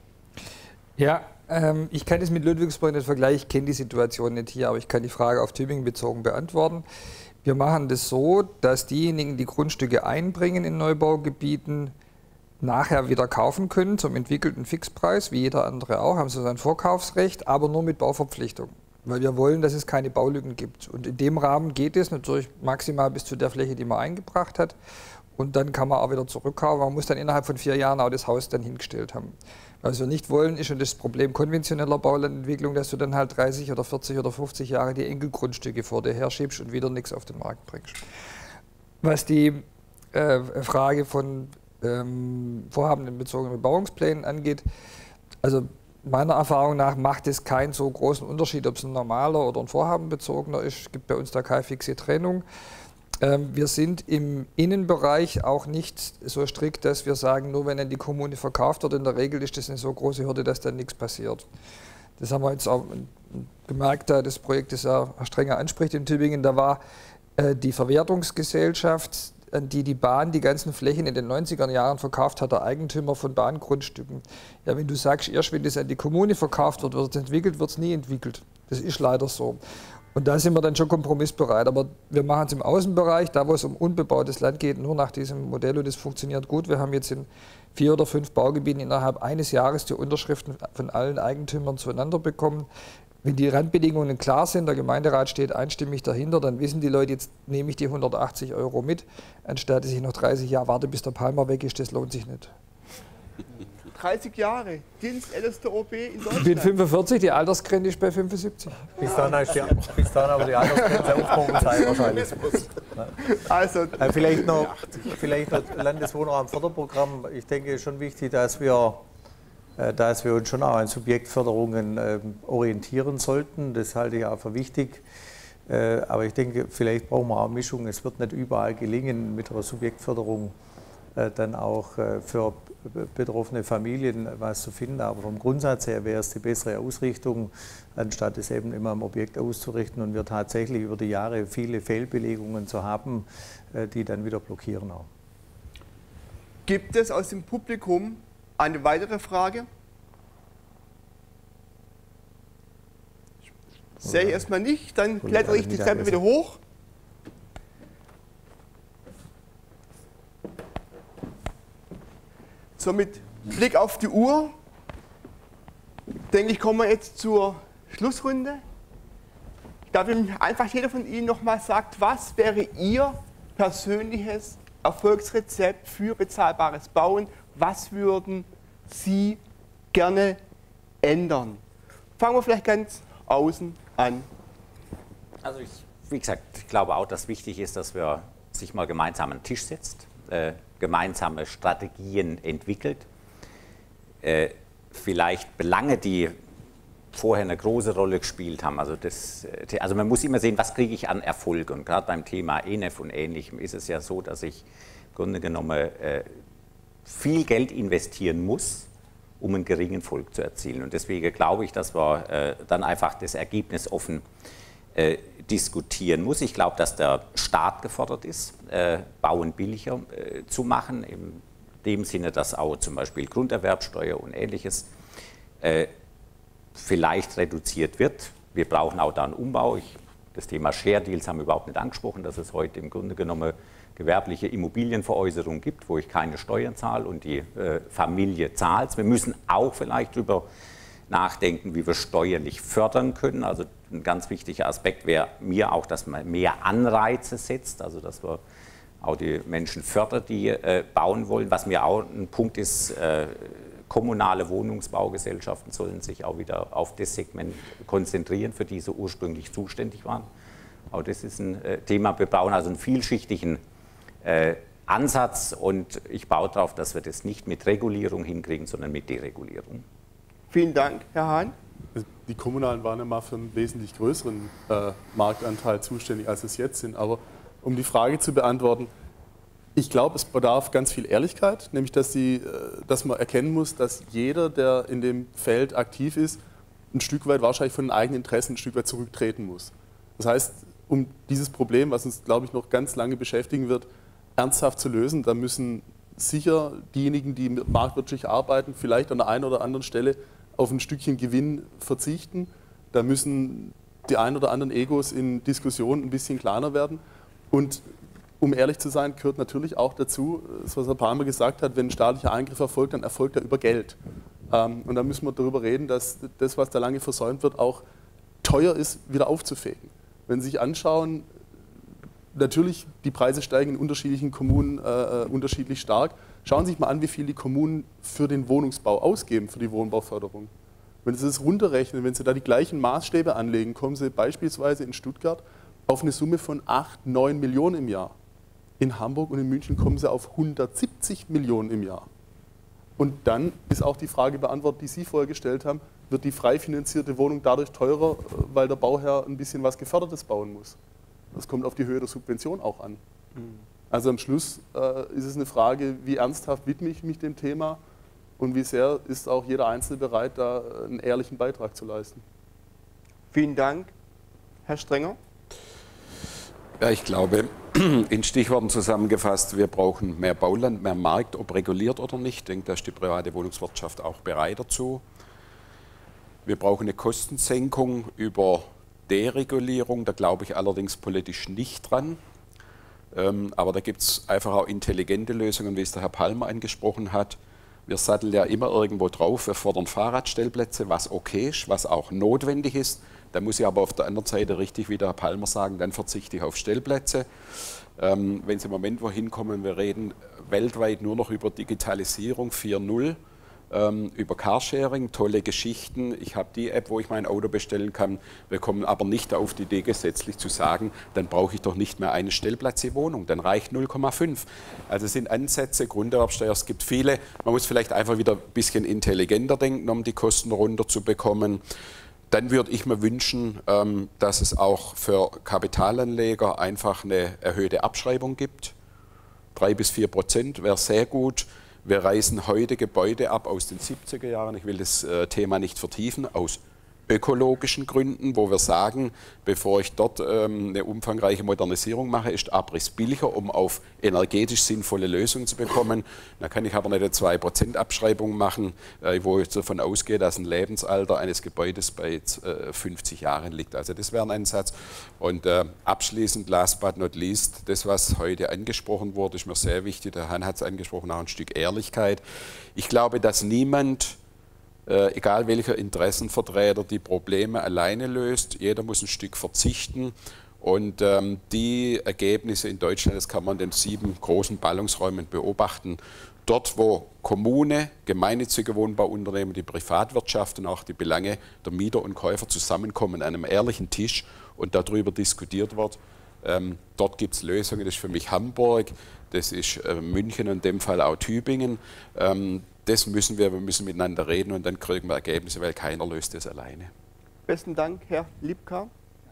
Ja, ähm, ich kann es mit Ludwigsburg nicht vergleichen, ich kenne die Situation nicht hier, aber ich kann die Frage auf Tübingen bezogen beantworten. Wir machen das so, dass diejenigen, die Grundstücke einbringen in Neubaugebieten, nachher wieder kaufen können zum entwickelten Fixpreis, wie jeder andere auch, haben sie ein Vorkaufsrecht, aber nur mit Bauverpflichtung. Weil wir wollen, dass es keine Baulücken gibt. Und in dem Rahmen geht es natürlich maximal bis zu der Fläche, die man eingebracht hat. Und dann kann man auch wieder zurückkaufen. Man muss dann innerhalb von vier Jahren auch das Haus dann hingestellt haben. Was wir nicht wollen, ist schon das Problem konventioneller Baulandentwicklung, dass du dann halt dreißig oder vierzig oder fünfzig Jahre die Enkelgrundstücke vor dir her schiebst und wieder nichts auf den Markt bringst. Was die äh, Frage von ähm, vorhabenbezogenen Bebauungsplänen angeht, also meiner Erfahrung nach macht es keinen so großen Unterschied, ob es ein normaler oder ein vorhabenbezogener ist. Es gibt bei uns da keine fixe Trennung. Ähm, wir sind im Innenbereich auch nicht so strikt, dass wir sagen, nur wenn dann die Kommune verkauft wird, in der Regel ist das eine so große Hürde, dass dann nichts passiert. Das haben wir jetzt auch gemerkt, da das Projekt, das Herr Strenger anspricht in Tübingen, da war äh, die Verwertungsgesellschaft, an die die Bahn die ganzen Flächen in den neunziger Jahren verkauft hat, der Eigentümer von Bahngrundstücken. Ja, wenn du sagst, erst wenn das an die Kommune verkauft wird, wird es entwickelt, wird es nie entwickelt. Das ist leider so. Und da sind wir dann schon kompromissbereit. Aber wir machen es im Außenbereich, da wo es um unbebautes Land geht, nur nach diesem Modell und das funktioniert gut. Wir haben jetzt in vier oder fünf Baugebieten innerhalb eines Jahres die Unterschriften von allen Eigentümern zueinander bekommen. Wenn die Randbedingungen klar sind, der Gemeinderat steht einstimmig dahinter, dann wissen die Leute, jetzt nehme ich die hundertachtzig Euro mit, anstatt dass ich noch dreißig Jahre warte, bis der Palmer weg ist, das lohnt sich nicht. dreißig Jahre, Dienst ältester O B in Deutschland. Ich bin fünfundvierzig, die Altersgrenze ist bei fünfundsiebzig. Bis dann, ist die, bis dann aber die Altersgrenze aufgehoben sein wahrscheinlich. Also, äh, vielleicht noch, vielleicht noch Landeswohnraumförderprogramm. Ich denke, es ist schon wichtig, dass wir, äh, dass wir uns schon auch an Subjektförderungen äh, orientieren sollten. Das halte ich auch für wichtig. Äh, aber ich denke, vielleicht brauchen wir auch eine Mischung. Es wird nicht überall gelingen, mit einer Subjektförderung äh, dann auch äh, für betroffene Familien was zu finden, aber vom Grundsatz her wäre es die bessere Ausrichtung, anstatt es eben immer am Objekt auszurichten und wir tatsächlich über die Jahre viele Fehlbelegungen zu haben, die dann wieder blockieren auch. Gibt es aus dem Publikum eine weitere Frage? Sehe ich erstmal nicht, dann klettere ich die Treppe wieder hoch. So, mit Blick auf die Uhr, denke ich, kommen wir jetzt zur Schlussrunde. Ich darf Ihnen einfach jeder von Ihnen nochmal sagt, was wäre Ihr persönliches Erfolgsrezept für bezahlbares Bauen? Was würden Sie gerne ändern? Fangen wir vielleicht ganz außen an. Also ich, wie gesagt, ich glaube auch, dass wichtig ist, dass wir sich mal gemeinsam an den Tisch setzt. Äh, gemeinsame Strategien entwickelt, äh, vielleicht Belange, die vorher eine große Rolle gespielt haben. Also, das, also man muss immer sehen, was kriege ich an Erfolg. Und gerade beim Thema E N E F und Ähnlichem ist es ja so, dass ich im Grunde genommen äh, viel Geld investieren muss, um einen geringen Erfolg zu erzielen. Und deswegen glaube ich, dass wir äh, dann einfach das Ergebnis offen äh, diskutieren muss. Ich glaube, dass der Staat gefordert ist, äh, Bauen billiger äh, zu machen, in dem Sinne, dass auch zum Beispiel Grunderwerbsteuer und Ähnliches äh, vielleicht reduziert wird. Wir brauchen auch da einen Umbau. Ich, das Thema Share Deals haben wir überhaupt nicht angesprochen, dass es heute im Grunde genommen gewerbliche Immobilienveräußerung gibt, wo ich keine Steuern zahle und die äh, Familie zahlt. Wir müssen auch vielleicht darüber nachdenken, wie wir steuerlich fördern können. Also ein ganz wichtiger Aspekt wäre mir auch, dass man mehr Anreize setzt, also dass wir auch die Menschen fördert, die äh, bauen wollen. Was mir auch ein Punkt ist, äh, kommunale Wohnungsbaugesellschaften sollen sich auch wieder auf das Segment konzentrieren, für die sie ursprünglich zuständig waren. Auch das ist ein äh, Thema. Wir brauchen also einen vielschichtigen äh, Ansatz und ich baue darauf, dass wir das nicht mit Regulierung hinkriegen, sondern mit Deregulierung. Vielen Dank, Herr Hahn. Die Kommunalen waren ja mal für einen wesentlich größeren äh, Marktanteil zuständig, als es jetzt sind. Aber um die Frage zu beantworten, ich glaube, es bedarf ganz viel Ehrlichkeit, nämlich dass, die, dass man erkennen muss, dass jeder, der in dem Feld aktiv ist, ein Stück weit wahrscheinlich von den eigenen Interessen ein Stück weit zurücktreten muss. Das heißt, um dieses Problem, was uns, glaube ich, noch ganz lange beschäftigen wird, ernsthaft zu lösen, da müssen sicher diejenigen, die marktwirtschaftlich arbeiten, vielleicht an der einen oder anderen Stelle auf ein Stückchen Gewinn verzichten. Da müssen die ein oder anderen Egos in Diskussionen ein bisschen kleiner werden. Und um ehrlich zu sein, gehört natürlich auch dazu, das, was Herr Palmer gesagt hat, wenn ein staatlicher Eingriff erfolgt, dann erfolgt er über Geld. Und da müssen wir darüber reden, dass das, was da lange versäumt wird, auch teuer ist, wieder aufzufegen. Wenn Sie sich anschauen, natürlich, die Preise steigen in unterschiedlichen Kommunen äh, unterschiedlich stark. Schauen Sie sich mal an, wie viel die Kommunen für den Wohnungsbau ausgeben, für die Wohnbauförderung. Wenn Sie das runterrechnen, wenn Sie da die gleichen Maßstäbe anlegen, kommen Sie beispielsweise in Stuttgart auf eine Summe von acht, neun Millionen im Jahr. In Hamburg und in München kommen Sie auf hundertsiebzig Millionen im Jahr. Und dann ist auch die Frage beantwortet, die Sie vorher gestellt haben, wird die frei finanzierte Wohnung dadurch teurer, weil der Bauherr ein bisschen was Gefördertes bauen muss? Das kommt auf die Höhe der Subvention auch an. Also am Schluss äh, ist es eine Frage, wie ernsthaft widme ich mich dem Thema und wie sehr ist auch jeder Einzelne bereit, da einen ehrlichen Beitrag zu leisten. Vielen Dank. Herr Strenger? Ja, ich glaube, in Stichworten zusammengefasst, wir brauchen mehr Bauland, mehr Markt, ob reguliert oder nicht. Ich denke, da ist die private Wohnungswirtschaft auch bereit dazu. Wir brauchen eine Kostensenkung über Deregulierung, da glaube ich allerdings politisch nicht dran. Ähm, aber da gibt es einfach auch intelligente Lösungen, wie es der Herr Palmer angesprochen hat. Wir satteln ja immer irgendwo drauf, wir fordern Fahrradstellplätze, was okay ist, was auch notwendig ist. Da muss ich aber auf der anderen Seite richtig, wie der Herr Palmer sagen, dann verzichte ich auf Stellplätze. Ähm, wenn Sie im Moment wohin kommen, wir reden weltweit nur noch über Digitalisierung vier Punkt null. Ähm, über Carsharing, tolle Geschichten. Ich habe die App, wo ich mein Auto bestellen kann. Wir kommen aber nicht auf die Idee, gesetzlich zu sagen, dann brauche ich doch nicht mehr einen Stellplatz in Wohnung, dann reicht null Komma fünf. Also es sind Ansätze, Grunderwerbsteuer, es gibt viele. Man muss vielleicht einfach wieder ein bisschen intelligenter denken, um die Kosten runterzubekommen. Dann würde ich mir wünschen, ähm, dass es auch für Kapitalanleger einfach eine erhöhte Abschreibung gibt. Drei bis vier Prozent wäre sehr gut. Wir reißen heute Gebäude ab aus den siebziger Jahren. Ich will das äh, Thema nicht vertiefen, aus ökologischen Gründen, wo wir sagen, bevor ich dort ähm, eine umfangreiche Modernisierung mache, ist Abriss billiger, um auf energetisch sinnvolle Lösungen zu bekommen. Da kann ich aber nicht eine zwei Prozent Abschreibung machen, äh, wo ich davon ausgehe, dass ein Lebensalter eines Gebäudes bei äh, fünfzig Jahren liegt. Also das wäre ein Ansatz. Und äh, abschließend, last but not least, das, was heute angesprochen wurde, ist mir sehr wichtig. Der Herr hat es angesprochen, auch ein Stück Ehrlichkeit. Ich glaube, dass niemand, Äh, egal welcher Interessenvertreter, die Probleme alleine löst. Jeder muss ein Stück verzichten. Und ähm, die Ergebnisse in Deutschland, das kann man in den sieben großen Ballungsräumen beobachten. Dort, wo Kommune, gemeinnützige Wohnbauunternehmen, die Privatwirtschaft und auch die Belange der Mieter und Käufer zusammenkommen an einem ehrlichen Tisch und darüber diskutiert wird, ähm, dort gibt es Lösungen. Das ist für mich Hamburg, das ist äh, München und in dem Fall auch Tübingen. Ähm, Das müssen wir, wir müssen miteinander reden und dann kriegen wir Ergebnisse, weil keiner löst das alleine. Besten Dank, Herr Lipka.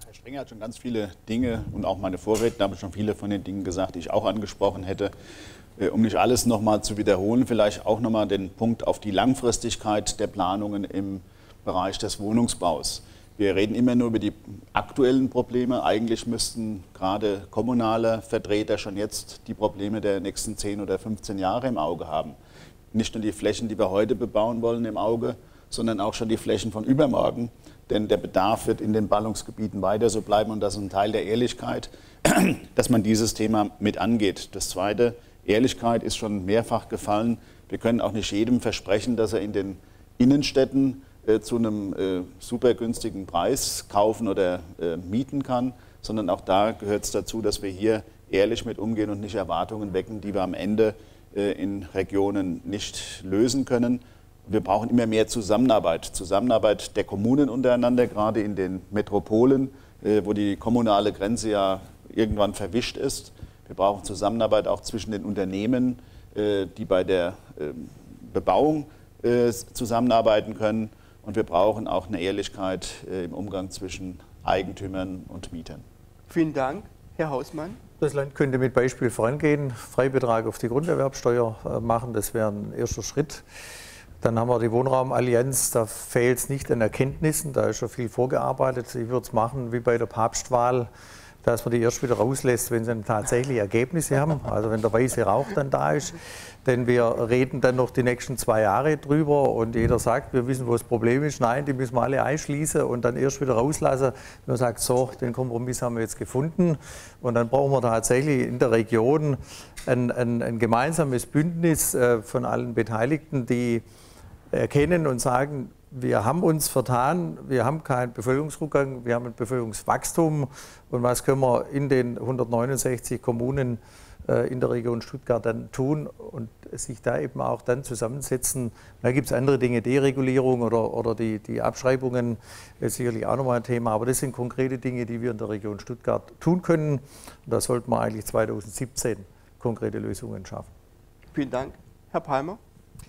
Herr Strenger hat schon ganz viele Dinge und auch meine Vorredner haben schon viele von den Dingen gesagt, die ich auch angesprochen hätte. Um nicht alles nochmal zu wiederholen, vielleicht auch nochmal den Punkt auf die Langfristigkeit der Planungen im Bereich des Wohnungsbaus. Wir reden immer nur über die aktuellen Probleme. Eigentlich müssten gerade kommunale Vertreter schon jetzt die Probleme der nächsten zehn oder fünfzehn Jahre im Auge haben. Nicht nur die Flächen, die wir heute bebauen wollen, im Auge, sondern auch schon die Flächen von übermorgen. Denn der Bedarf wird in den Ballungsgebieten weiter so bleiben und das ist ein Teil der Ehrlichkeit, dass man dieses Thema mit angeht. Das Zweite, Ehrlichkeit ist schon mehrfach gefallen. Wir können auch nicht jedem versprechen, dass er in den Innenstädten äh, zu einem äh, super günstigen Preis kaufen oder äh, mieten kann, sondern auch da gehört es dazu, dass wir hier ehrlich mit umgehen und nicht Erwartungen wecken, die wir am Ende äh, in Regionen nicht lösen können. Wir brauchen immer mehr Zusammenarbeit, Zusammenarbeit der Kommunen untereinander, gerade in den Metropolen, äh, wo die kommunale Grenze ja irgendwann verwischt ist. Wir brauchen Zusammenarbeit auch zwischen den Unternehmen, äh, die bei der äh, Bebauung äh, zusammenarbeiten können. Und wir brauchen auch eine Ehrlichkeit äh, im Umgang zwischen Eigentümern und Mietern. Vielen Dank, Herr Hausmann. Das Land könnte mit Beispiel vorangehen, Freibetrag auf die Grunderwerbsteuer machen, das wäre ein erster Schritt. Dann haben wir die Wohnraumallianz, da fehlt es nicht an Erkenntnissen, da ist schon viel vorgearbeitet. Ich würde es machen wie bei der Papstwahl, dass man die erst wieder rauslässt, wenn sie dann tatsächlich Ergebnisse haben, also wenn der weiße Rauch dann da ist. Denn wir reden dann noch die nächsten zwei Jahre drüber und jeder sagt, wir wissen, wo das Problem ist. Nein, die müssen wir alle einschließen und dann erst wieder rauslassen. Man sagt, so, den Kompromiss haben wir jetzt gefunden und dann brauchen wir tatsächlich in der Region ein, ein, ein gemeinsames Bündnis äh, von allen Beteiligten, die erkennen und sagen, wir haben uns vertan, wir haben keinen Bevölkerungsrückgang, wir haben ein Bevölkerungswachstum und was können wir in den hundertneunundsechzig Kommunen äh, in der Region Stuttgart dann tun und sich da eben auch dann zusammensetzen. Da gibt es andere Dinge, Deregulierung oder, oder die, die Abschreibungen, ist sicherlich auch nochmal ein Thema, aber das sind konkrete Dinge, die wir in der Region Stuttgart tun können und da sollten wir eigentlich zweitausendsiebzehn konkrete Lösungen schaffen. Vielen Dank. Herr Palmer.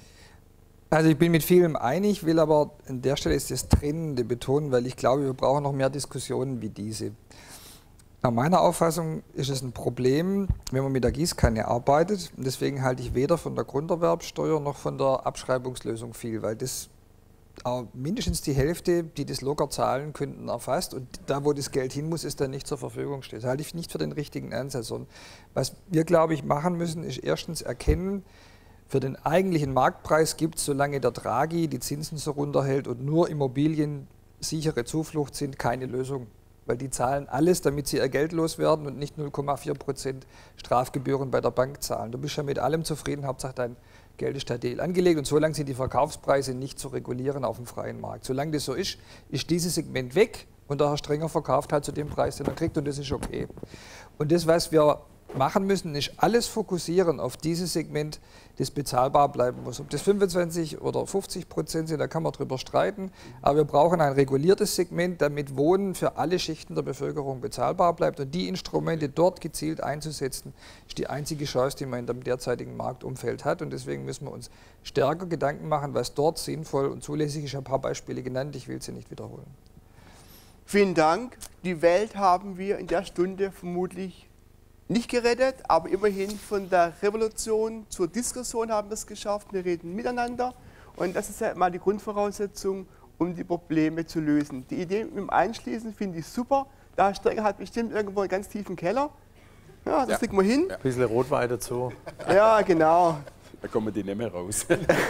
Also ich bin mit vielem einig, will aber an der Stelle ist das Trennende betonen, weil ich glaube, wir brauchen noch mehr Diskussionen wie diese. Nach meiner Auffassung ist es ein Problem, wenn man mit der Gießkanne arbeitet. Und deswegen halte ich weder von der Grunderwerbsteuer noch von der Abschreibungslösung viel, weil das äh, mindestens die Hälfte, die das locker zahlen könnten, erfasst. Und da, wo das Geld hin muss, ist dann nicht zur Verfügung steht. Das halte ich nicht für den richtigen Ansatz. Und was wir, glaube ich, machen müssen, ist erstens erkennen, für den eigentlichen Marktpreis gibt es, solange der Draghi die Zinsen so runterhält und nur Immobilien sichere Zuflucht sind, keine Lösung. Weil die zahlen alles, damit sie ihr Geld loswerden und nicht null Komma vier Prozent Strafgebühren bei der Bank zahlen. Du bist ja mit allem zufrieden, Hauptsache dein Geld ist stabil angelegt und solange sind die Verkaufspreise nicht zu regulieren auf dem freien Markt. Solange das so ist, ist dieses Segment weg und der Herr Strenger verkauft halt zu dem Preis, den er kriegt und das ist okay. Und das, was wir machen müssen, ist alles fokussieren auf dieses Segment, das bezahlbar bleiben muss. Ob das fünfundzwanzig oder fünfzig Prozent sind, da kann man drüber streiten. Aber wir brauchen ein reguliertes Segment, damit Wohnen für alle Schichten der Bevölkerung bezahlbar bleibt. Und die Instrumente dort gezielt einzusetzen, ist die einzige Chance, die man in dem derzeitigen Marktumfeld hat. Und deswegen müssen wir uns stärker Gedanken machen, was dort sinnvoll und zulässig ist. Ich habe ein paar Beispiele genannt, ich will sie nicht wiederholen. Vielen Dank. Die Welt haben wir in der Stunde vermutlich nicht gerettet, aber immerhin von der Revolution zur Diskussion haben wir es geschafft. Wir reden miteinander und das ist ja mal die Grundvoraussetzung, um die Probleme zu lösen. Die Idee mit dem Einschließen finde ich super. Der Herr Strenger hat bestimmt irgendwo einen ganz tiefen Keller. Ja, das ja. kriegen wir hin. Ja. Ein bisschen Rotwein dazu. Ja, genau. Da kommen die nicht mehr raus.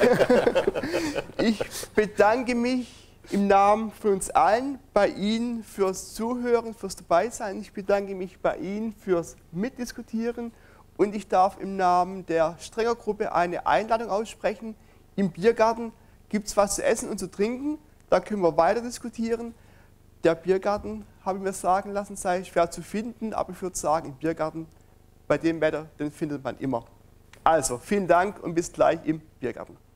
Ich bedanke mich im Namen von uns allen bei Ihnen fürs Zuhören, fürs Dabeisein. Ich bedanke mich bei Ihnen fürs Mitdiskutieren und ich darf im Namen der Strenger Gruppe eine Einladung aussprechen. Im Biergarten gibt es was zu essen und zu trinken, da können wir weiter diskutieren. Der Biergarten, habe ich mir sagen lassen, sei schwer zu finden, aber ich würde sagen, im Biergarten, bei dem Wetter, den findet man immer. Also, vielen Dank und bis gleich im Biergarten.